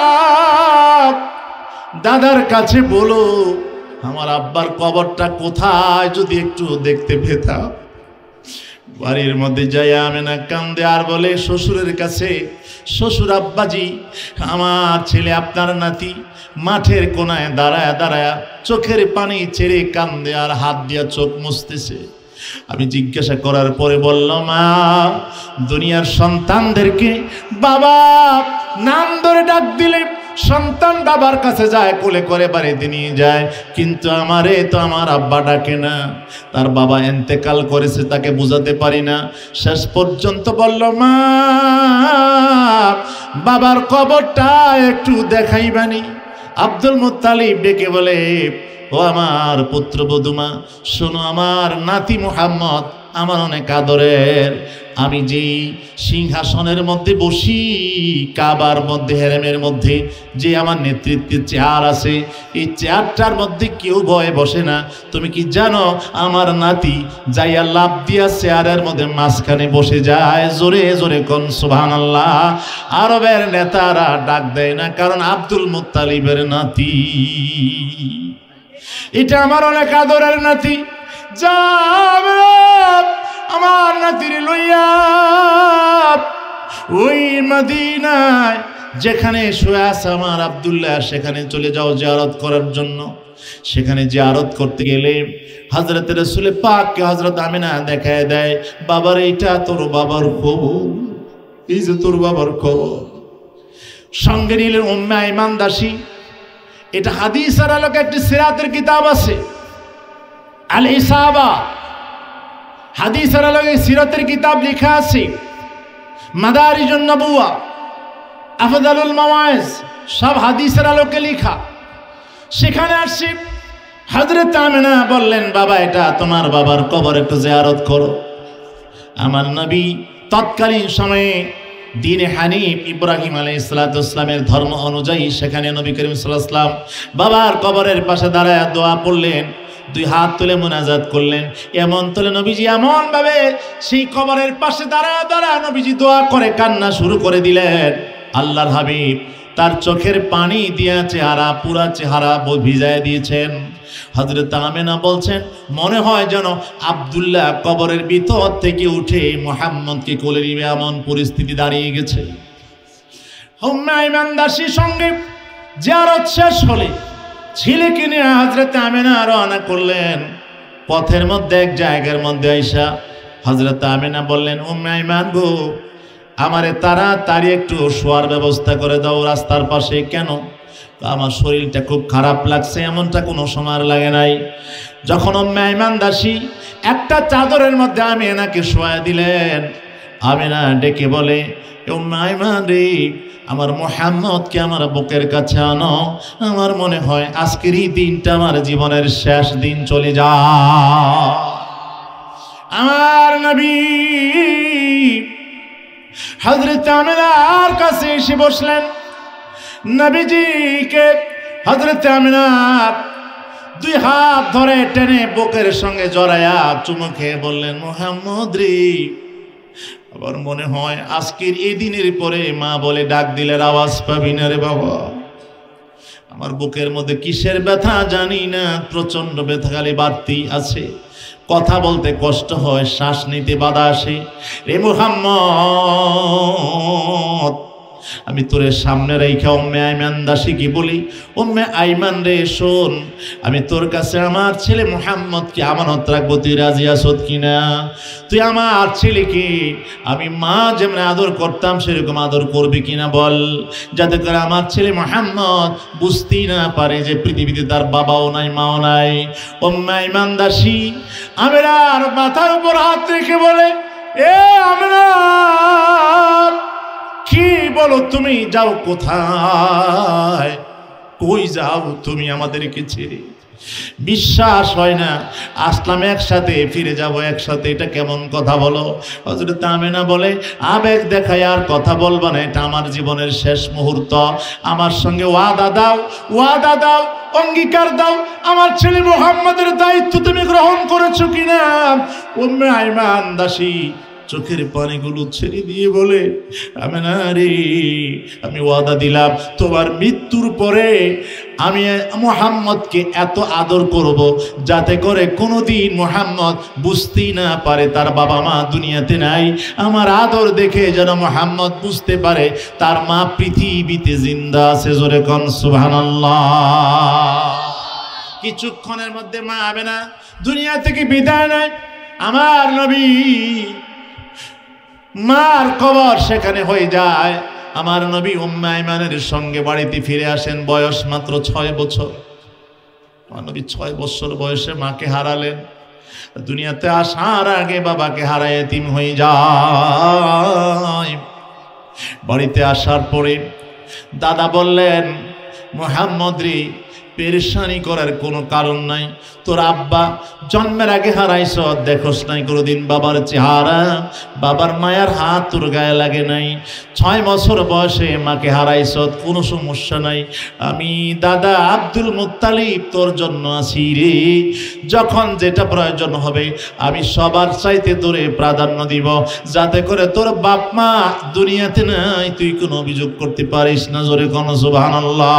দাদার কাছে বলো আমার আব্বার কবরটা কোথায়, যদি একটু দেখতে পেতাম। বাড়ির মধ্যে যাই আমেনা কান্দে আর বলে শ্বশুরের কাছে, শ্বশুর আব্বাজি আমার ছেলে আপনার নাতি মাঠের কোনায় দাঁড়ায় দাঁড়ায় চোখের পানি ছেড়ে কান্দে আর হাত দিয়া চোখ মুছতেছে। আমি জিজ্ঞাসা করার পরে বলল, মা দুনিয়ার সন্তানদেরকে বাবা নাম ধরে ডাক দিলে সন্তান বাবার কাছে যায়, কোলে করে বাড়িতে নিয়ে যায়, কিন্তু আমারে তো আমার আব্বা ডাকে না, তার বাবা ইন্তেকাল করেছে, তাকে বুঝাতে পারি না। শেষ পর্যন্ত বলল, মা বাবার কবরটা একটু দেখাইবানি। আব্দুল মুত্তালিব ডেকে বলে, ও আমার পুত্রবধূ মা শোনো, আমার নাতি মুহাম্মদ আমার অনেক আদরের, আমি যে সিংহাসনের মধ্যে বসি কাবার মধ্যে হেরেমের মধ্যে যে আমার নেতৃত্বের চেয়ার আছে, এই চেয়ারটার মধ্যে কেউ ভয়ে বসে না। তুমি কি জানো আমার নাতি যাইয়া লাভ দিয়া চেয়ারের মধ্যে মাঝখানে বসে যায়? জোরে জোরে কোন সুবহানাল্লাহ। আরবের নেতারা ডাক দেয় না, কারণ আব্দুল মুত্তালিবের নাতি, এটা আমার অনেক আদরের নাতি। যা আমার নাতির লইয়া ওই মদিনায় যেখানে শুয়ে আছে আমার আব্দুল্লাহ সেখানে চলে যাও জিয়ারত করার জন্য। সেখানে জিয়ারত করতে গেলে হযরত রাসূল পাককে হযরত আমিনা দেখায় দেয়, বাবার এইটা তোর বাবার খবর, এই যে তোর বাবার খবর। সঙ্গে নিলেন উম্মে আইমান দাসী। এটা হাদিসের আলোকে একটি সিরাতের কিতাব আছে, আল ইসাবা, হাদিসের আলোকে সিরাতের কিতাব লেখা আছে, মাদারিজুন নবুয়া, আফদালুল মাওয়াইজ, সব হাদিসের আলোকে লেখা। সেখানে আসছি হযরত আমিনা বললেন, বাবা এটা তোমার বাবার কবর, একটু জিয়ারত করো। আমার নবী তৎকালীন সময়ে দ্বীনে হানিফ ইব্রাহিম আলাইহিস সালামের ধর্ম অনুযায়ী সেখানে নবী করিম সাল্লাল্লাহু আলাইহি ওয়াসাল্লাম বাবার কবরের পাশে দাঁড়ায় দোয়া পড়লেন, দুই হাত তুলে মুনাজাত করলেন। এমন তুলে নবীজি এমন ভাবে সেই কবরের পাশে দাঁড়া দাঁড়া নবীজি দোয়া করে কান্না শুরু করে দিলেন। আল্লাহর হাবিব তার চোখের পানি দিয়া চেহারা পুরা চেহারা ভিজায় দিয়েছেন। হযরত আমেনা বলছেন মনে হয় যেন আব্দুল্লাহ কবরের ভিতর থেকে উঠে মুহাম্মদকে কোলে নিবে এমন পরিস্থিতি দাঁড়িয়ে গেছে। উম্মে আইমান দাসীর সঙ্গে জিয়ারত শেষ হলে ছেলেকে নিয়ে হযরত আমেনা রওনা করলেন। পথের মধ্যে এক জায়গার মধ্যে আইসা হযরত আমেনা বললেন, উম্মে আইমান গো, আমারে তাড়াতাড়ি একটু শোয়ার ব্যবস্থা করে দাও রাস্তার পাশে। কেন? আমার শরীরটা খুব খারাপ লাগছে। এমনটা কোনো সময় লাগে নাই। যখন উম্মে আইমান দাসী একটা চাদরের মধ্যে আমেনাকে শোয়া দিলেন, আমেনা ডেকে বলে, উম্মে আইমান রে, আমার মুহাম্মদকে আমার বুকের কাছে আনো। আমার মনে হয় আজকের এই দিনটা আমার জীবনের শেষ দিন চলে যায়। আমার নবী হযরত আমেনার কাছে এসে বসলেন। নবীজিকে হযরত আমেনা দুই হাত ধরে টেনে বুকের সঙ্গে জড়ায়া চুমু খেয়ে বললেন, মুহাম্মদ রে, আবার মনে হয় আজকের এই দিনের পরে মা বলে ডাক দিলের আওয়াজ পাবি না রে বাবা। আমার বুকের মধ্যে কিসের ব্যথা জানি না, প্রচন্ড ব্যথা খালি বাড়তি আছে। কথা বলতে কষ্ট হয়, শ্বাস নিতে বাধা আসে। রে মুহাম্মদ, আমি তোরে সামনে রেখে উম্মে আইমান দাসীকে বলি, উম্মে আইমান রে শোন, আমি তোর কাছে আমার ছেলে মুহাম্মদকে আমানত রাখবো, তুই রাজি আছো কিনা? তুই আমার ছেলেকে আমি মা যেমন আদর করতাম সেরকম আদর করবি কিনা বল, যাতে করে আমার ছেলে মুহাম্মদ বুঝতেই না পারে যে পৃথিবীতে তার বাবাও নাই মাও নাই। উম্মে আইমান দাসী আমেনার মাথার উপর হাত রেখে বলে, এ আমেনা, কি বলো তুমি? যাও কোথায়? কই যাও তুমি আমাদেরকে ছেড়ে? বিশ্বাস হয় না, আসলাম একসাথে, ফিরে যাব একসাথে, এটা কেমন কথা বলো? হযরত আমেনা বলে, আবেগ দেখায় আর কথা বলবা না, এটা আমার জীবনের শেষ মুহূর্ত। আমার সঙ্গে ওয়াদা দাও, ওয়াদা দাও, অঙ্গীকার দাও, আমার ছেলে মুহাম্মদের দায়িত্ব তুমি গ্রহণ করেছো কিনা? উম্মে আইমান দাসী চোখের পানিগুলো ছেড়ে দিয়ে বলে, আমেনা রে, আমি ওয়াদা দিলাম তোমার মৃত্যুর পরে আমি মুহাম্মদকে এত আদর করব যাতে করে কোনোদিন মুহাম্মদ বুঝতেই না পারে তার বাবা মা দুনিয়াতে নাই। আমার আদর দেখে যেন মুহাম্মদ বুঝতে পারে তার মা পৃথিবীতে জিন্দা আছে। জোরে কোন সুবহানাল্লাহ। কিছুক্ষণের মধ্যে মা আমেনা দুনিয়া থেকে বিদায় নেয়। আমার নবী মার কবর সেখানে হয়ে যায়। আমার নবী উম্মে আইমানের সঙ্গে বাড়িতে ফিরে আসেন। বয়স মাত্র ছয় বছর। আমার নবী ছয় বছর বয়সে মাকে হারালেন। দুনিয়াতে আসার আগে বাবাকে হারায় এতিম হয়ে যায়। বাড়িতে আসার পরে দাদা বললেন, মুহাম্মদ রে, পেরেশানি করার কোনো কারণ নাই। তোর আব্বা জন্মের আগে হারাইছ, দেখোস নাই কোনোদিন বাবার চেহারা, বাবার মায়ার হাত তোর গায়ে লাগে নাই। ছয় বছর বয়সে মাকে হারাইছ, কোনো সমস্যা নাই। আমি দাদা আব্দুল মুত্তালিব তোর জন্য আছি রে। যখন যেটা প্রয়োজন হবে আমি সবার চাইতে তোরে প্রাধান্য দিব, যাতে করে তোর বাপ মা দুনিয়াতে নাই তুই কোনো অভিযোগ করতে পারিস না। জোরে কোন সুবহানাল্লাহ।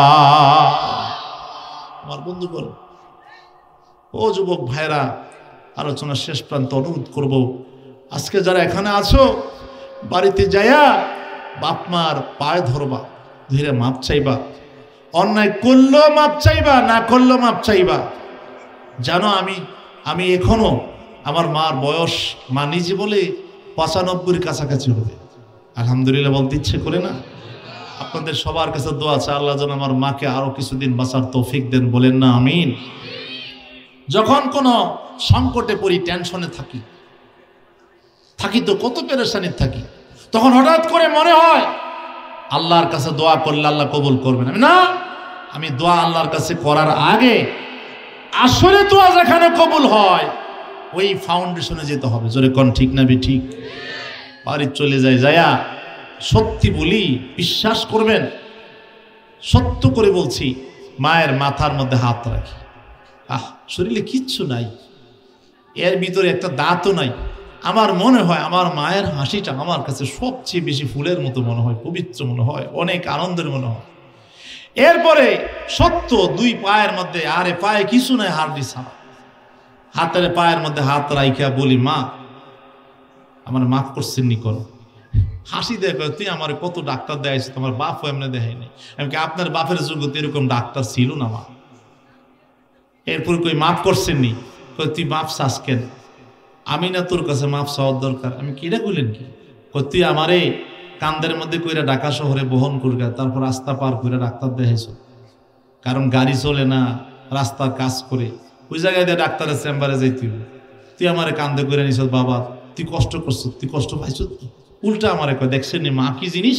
আমার বন্ধুগণ, ও যুবক ভাইরা, আলোচনার শেষ প্রান্ত অনুরোধ করব, আজকে যারা এখানে আছো বাড়িতে যাইয়া বাপ মার পায়ে ধরবা, ধীরে মাপ চাইবা। অন্যায় করলেও মাপ চাইবা, না করলেও মাপ চাইবা। জানো আমি আমি এখনো আমার মার বয়স, মা নিজে বলে পঁচানব্বইয়ের কাছাকাছি হবে। আলহামদুলিল্লাহ বলতে ইচ্ছে করে না? আপনাদের সবার কাছে দোয়া আছে, আল্লাহ যেন আমার মাকে আরো কিছুদিন বাঁচার তৌফিক দেন। বলেন না আমিন। যখন কোনো সংকটে পড়ি, টেনশনে থাকি থাকি তো কত পেরেশানি থাকি, তখন হঠাৎ করে মনে হয় আল্লাহর কাছে দোয়া করলে আল্লাহ কবুল করবেন। আমি না, আমি দোয়া আল্লাহর কাছে করার আগে আসলে দোয়া যেখানে কবুল হয় ওই ফাউন্ডেশনে যেতে হবে। জোরে কোন ঠিক না? ঠিক। বাড়ি চলে যায়, যায়া সত্যি বলি, বিশ্বাস করবেন, সত্য করে বলছি, মায়ের মাথার মধ্যে হাত রাখি। আহ, শরীরে কিচ্ছু নাই, এর ভিতরে একটা দাঁতও নাই। আমার মনে হয় আমার মায়ের হাসিটা আমার কাছে সবচেয়ে বেশি ফুলের মতো মনে হয়, পবিত্র মনে হয়, অনেক আনন্দের মনে হয়। এরপরে সত্য দুই পায়ের মধ্যে, আরে পায়ে কিছু নাই, হাড়ি ছাড়া। হাতের পায়ের মধ্যে হাত রাইখা বলি, মা আমার মাফ করছেন নি করো। হাসি দেখো, তুই আমার কত ডাক্তার দেখাইছো, তোমার বাপও এমনি দেখাই নাই। এমনকি আপনার বাপের যোগ্যতা এরকম ডাক্তার ছিল না মা। এরপর কই মাফ করছেন নি, কই তুই মাফ চাস কেন? আমি না তোর কাছে মাফ চাওয়ার দরকার। আমি কিরা কইলেন কি? কই তুই আমারে কান্দের মধ্যে কইরা ঢাকা শহরে বহন করগা, তারপর রাস্তা পার করে ডাক্তার দেখাইছো, কারণ গাড়ি চলে না, রাস্তার কাজ করে ওই জায়গায় দিয়ে ডাক্তারের চেম্বারে যাইতে হবে। তুই আমারে কান্দে করে নিছ, বাবা তুই কষ্ট করছো, তুই কষ্ট পাইছো। উল্টা আমারে কয়, দেখছেন মা কি জিনিস?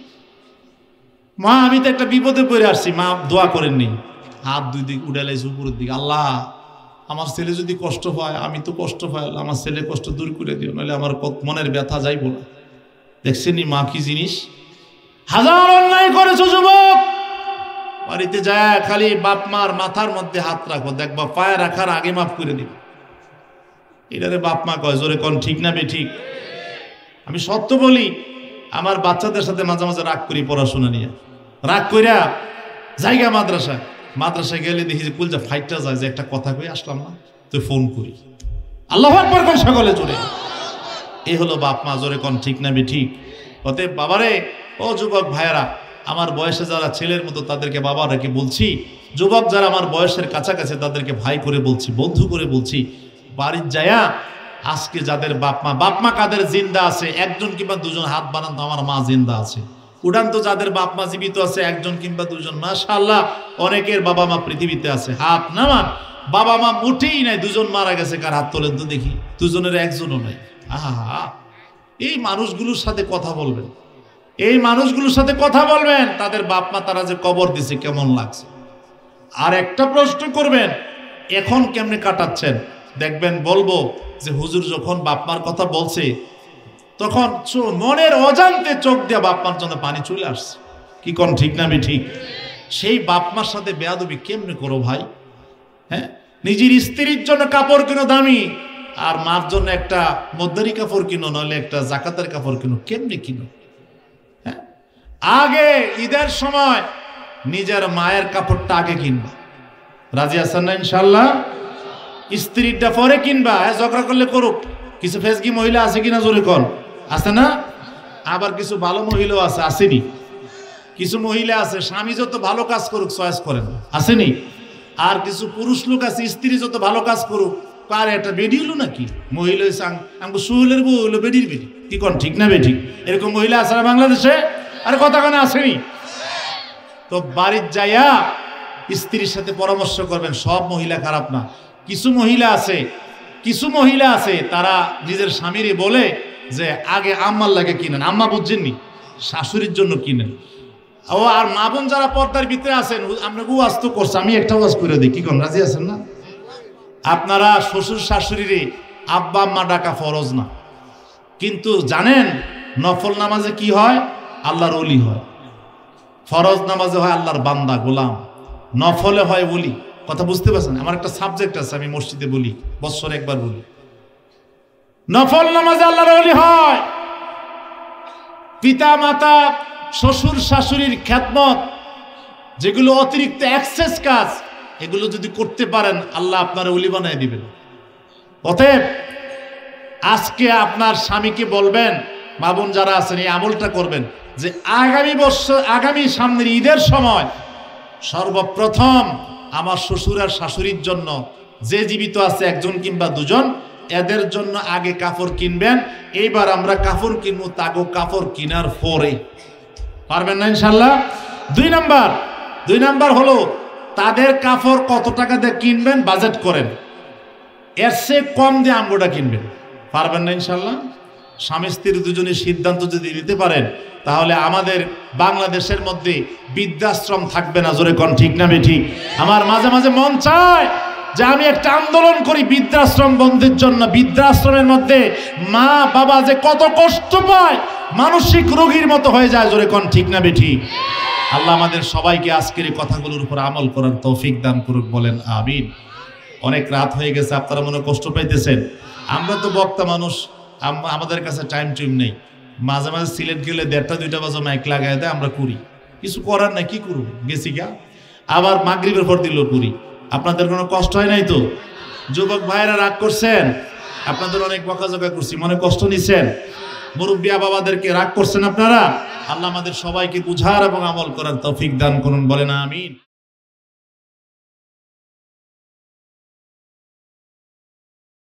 মা আমি তো একটা বিপদে পড়ে আসছি, মা দোয়া করেননি। হাত দুই দিক উড়াইছে উপরের দিকে, আল্লাহ আমার ছেলে যদি কষ্ট পায়, আমি তো কষ্ট পাই, আমার ছেলে কষ্ট দূর করে দিও, নাহলে আমার মনের ব্যথা যাইব না। দেখছেন মা কি জিনিস? হাজার অন্যায় করেছো যুবক, বাড়িতে যায় খালি বাপ মার মাথার মধ্যে হাত রাখো, দেখবা পায়ে রাখার আগে মাফ করে দিবে। এটারে বাপ মা কয়, জোরে কোন ঠিক না বে ঠিক? আমি সত্য বলি, আমার বাচ্চাদের সাথে মাঝে মাঝে রাগ করি, পড়াশোনা নিয়ে রাগ কইরা জায়গা মাদ্রাসা মাদ্রাসায় গেলে দেখি যে কুলজা ফাইটটা যায়, যে একটা কথা কই আসলাম না, তুই ফোন করি, আল্লাহু আকবার কোন সকলে জোরে। এই হলো বাপ মা, জোরে কোন ঠিক না বে ঠিক? অতএব বাবারে, ও যুবক ভাইয়েরা, আমার বয়সে যারা ছেলের মতো তাদেরকে বাবা রেখে বলছি, যুবক যারা আমার বয়সের কাছাকাছি তাদেরকে ভাই করে বলছি, বন্ধু করে বলছি, বাড়ির যায়া আজকে যাদের বাপ মা, বাপ মা কাদের জিন্দা আছে, একজন কিংবা দুজন হাত বানান তো আমার মা জিন্দা আছে। উড়ান্ত যাদের বাপ মা জীবিত আছে একজন কিংবা দুজন, মাশাআল্লাহ অনেকের বাবা মা পৃথিবীতে আছে, হাত নামান। বাবা মা মুঠেই নাই, দুজন মারা গেছে, কার হাত তোলেন তো দেখি? দুজনের একজনও নাই। আহা, এই মানুষগুলোর সাথে কথা বলবেন, এই মানুষগুলোর সাথে কথা বলবেন, তাদের বাপ মা তারা যে কবর দিছে কেমন লাগছে। আর একটা প্রশ্ন করবেন, এখন কেমনে কাটাচ্ছেন? দেখবেন বলবো যে হুজুর যখন বাপ মার কথা বলছে তখন মনের অজান্তে চোখ দিয়ে বাপ মার জন্য পানি চলে আসছে। কি কোন ঠিক না আমি ঠিক? সেই বাপ মার সাথে বেয়াদবি কেমনে করো ভাই? হ্যাঁ, নিজের স্ত্রীর জন্য কাপড় কিনো দামি, আর মার জন্য একটা মদ্দারি কাপড় কিনো, নইলে একটা জাকাতের কাপড় কিনো, কেমনে কিনো? হ্যাঁ, আগে ঈদের সময় নিজের মায়ের কাপড়টা আগে কিনবা, রাজি আছেন না ইনশাল্লাহ? স্ত্রীরটা পরে কিনবা, ঝগড়া করলে করুক। কিছু ফেসগি মহিলা আছে কিনা জোরে কর, আছে না? আবার কিছু ভালো মহিলাও আছে, আসেনি? কিছু মহিলা আছে স্বামী যত ভালো কাজ করুক চয়েস করেন, আসেনি? আর কিছু পুরুষ লোক আছে স্ত্রী যত ভালো কাজ করুক, কার একটা বেডি হলো নাকি, মহিলা আমাকে সুহলের বউ হইলো বেডির বেডি। কি কোন ঠিক না বে ঠিক? এরকম মহিলা আছে না বাংলাদেশে? আর কথা কেন আসেনি? তো বাড়ির যাইয়া স্ত্রীর সাথে পরামর্শ করবেন। সব মহিলা খারাপ না, কিছু মহিলা আছে, কিছু মহিলা আছে তারা নিজের স্বামীরে বলে যে আগে আম্মার লাগে কিনেন, আম্মা বুঝছেননি, শাশুড়ির জন্য কিনেন। ও আর মা বোন যারা পর্দার ভিতরে আছেন, আপনাকে ওয়াজ তো করছে, আমি একটা ওয়াজ করে দিই, কি কোন রাজি আছেন না? আপনারা শ্বশুর শাশুড়িরে আব্বা আম্মা ডাকা ফরজ না, কিন্তু জানেন নফল নামাজে কি হয়? আল্লাহর ওলি হয়। ফরজ নামাজে হয় আল্লাহর বান্দা গোলাম, নফলে হয় ওলি। কথা বুঝতে পারছেন? আমার একটা সাবজেক্ট আছে, আমি মসজিদে বলি, বছরে একবার বলি, নফল নামাজে আল্লাহর ওলি হয়। পিতা মাতা শ্বশুর শাশুড়ির খেদমত, যেগুলো অতিরিক্ত এক্সেস কাজ, এগুলো যদি করতে পারেন আল্লাহ আপনার ওলি বানায় দিবেন। অতএব আজকে আপনার স্বামীকে বলবেন, মা বোন যারা আছেন এই আমলটা করবেন, যে আগামী বছর আগামী সামনের ঈদের সময় সর্বপ্রথম আমার শ্বশুর আর শাশুড়ির জন্য, যে জীবিত আছে একজন কিংবা দুজন, এদের জন্য আগে কাপড় কিনবেন। এইবার আমরা কাপড় কিনবো তাগো কাপড় কিনার পরে। পারবেন না ইনশাল্লাহ? দুই নাম্বার দুই নাম্বার হলো তাদের কাপড় কত টাকা দিয়ে কিনবেন বাজেট করেন, এর চেয়ে কম দিয়ে আমগোটা কিনবেন। পারবেন না ইনশাল্লাহ? স্বামী স্ত্রী দুজনের সিদ্ধান্ত যদি নিতে পারেন, তাহলে আমাদের বাংলাদেশের মধ্যে বৃদ্ধাশ্রম থাকবে না। জোরে কোন ঠিক না ঠিক? আমার মাঝে মাঝে মন চায় যে আমি একটা আন্দোলন করি বৃদ্ধাশ্রম বন্ধের জন্য। বৃদ্ধাশ্রমের মধ্যে মা বাবা যে কত কষ্ট পায়, মানসিক রোগীর মতো হয়ে যায়। জোরে কোন ঠিক না ঠিক? আল্লাহ আমাদের সবাইকে আজকের এই কথাগুলোর উপর আমল করার তৌফিক দান করুক, বলেন আমিন। অনেক রাত হয়ে গেছে, আপনারা মনে কষ্ট পাইতেছেন। আমরা তো বক্তা মানুষ, আমাদের কাছে টাইম টুইম নেই। মাঝে মাঝে সিলেট গেলে দেড়টা দুইটা বাজে মাইক লাগাই দেয়, আমরা করি, কিছু করার নাই, কি করুন গেছি গা। আবার মাগরিবের পর দিলেও করি। আপনাদের কোনো কষ্ট হয় নাই তো? যুবক ভাইরা রাগ করছেন? আপনাদের অনেক বকাঝকা করছি, মনে কষ্ট নিছেন? মুরব্বিয়া বাবাদেরকে রাগ করছেন আপনারা? আল্লাহ আমাদের সবাইকে বুঝার এবং আমল করার তৌফিক দান করুন, বলেন আমিন।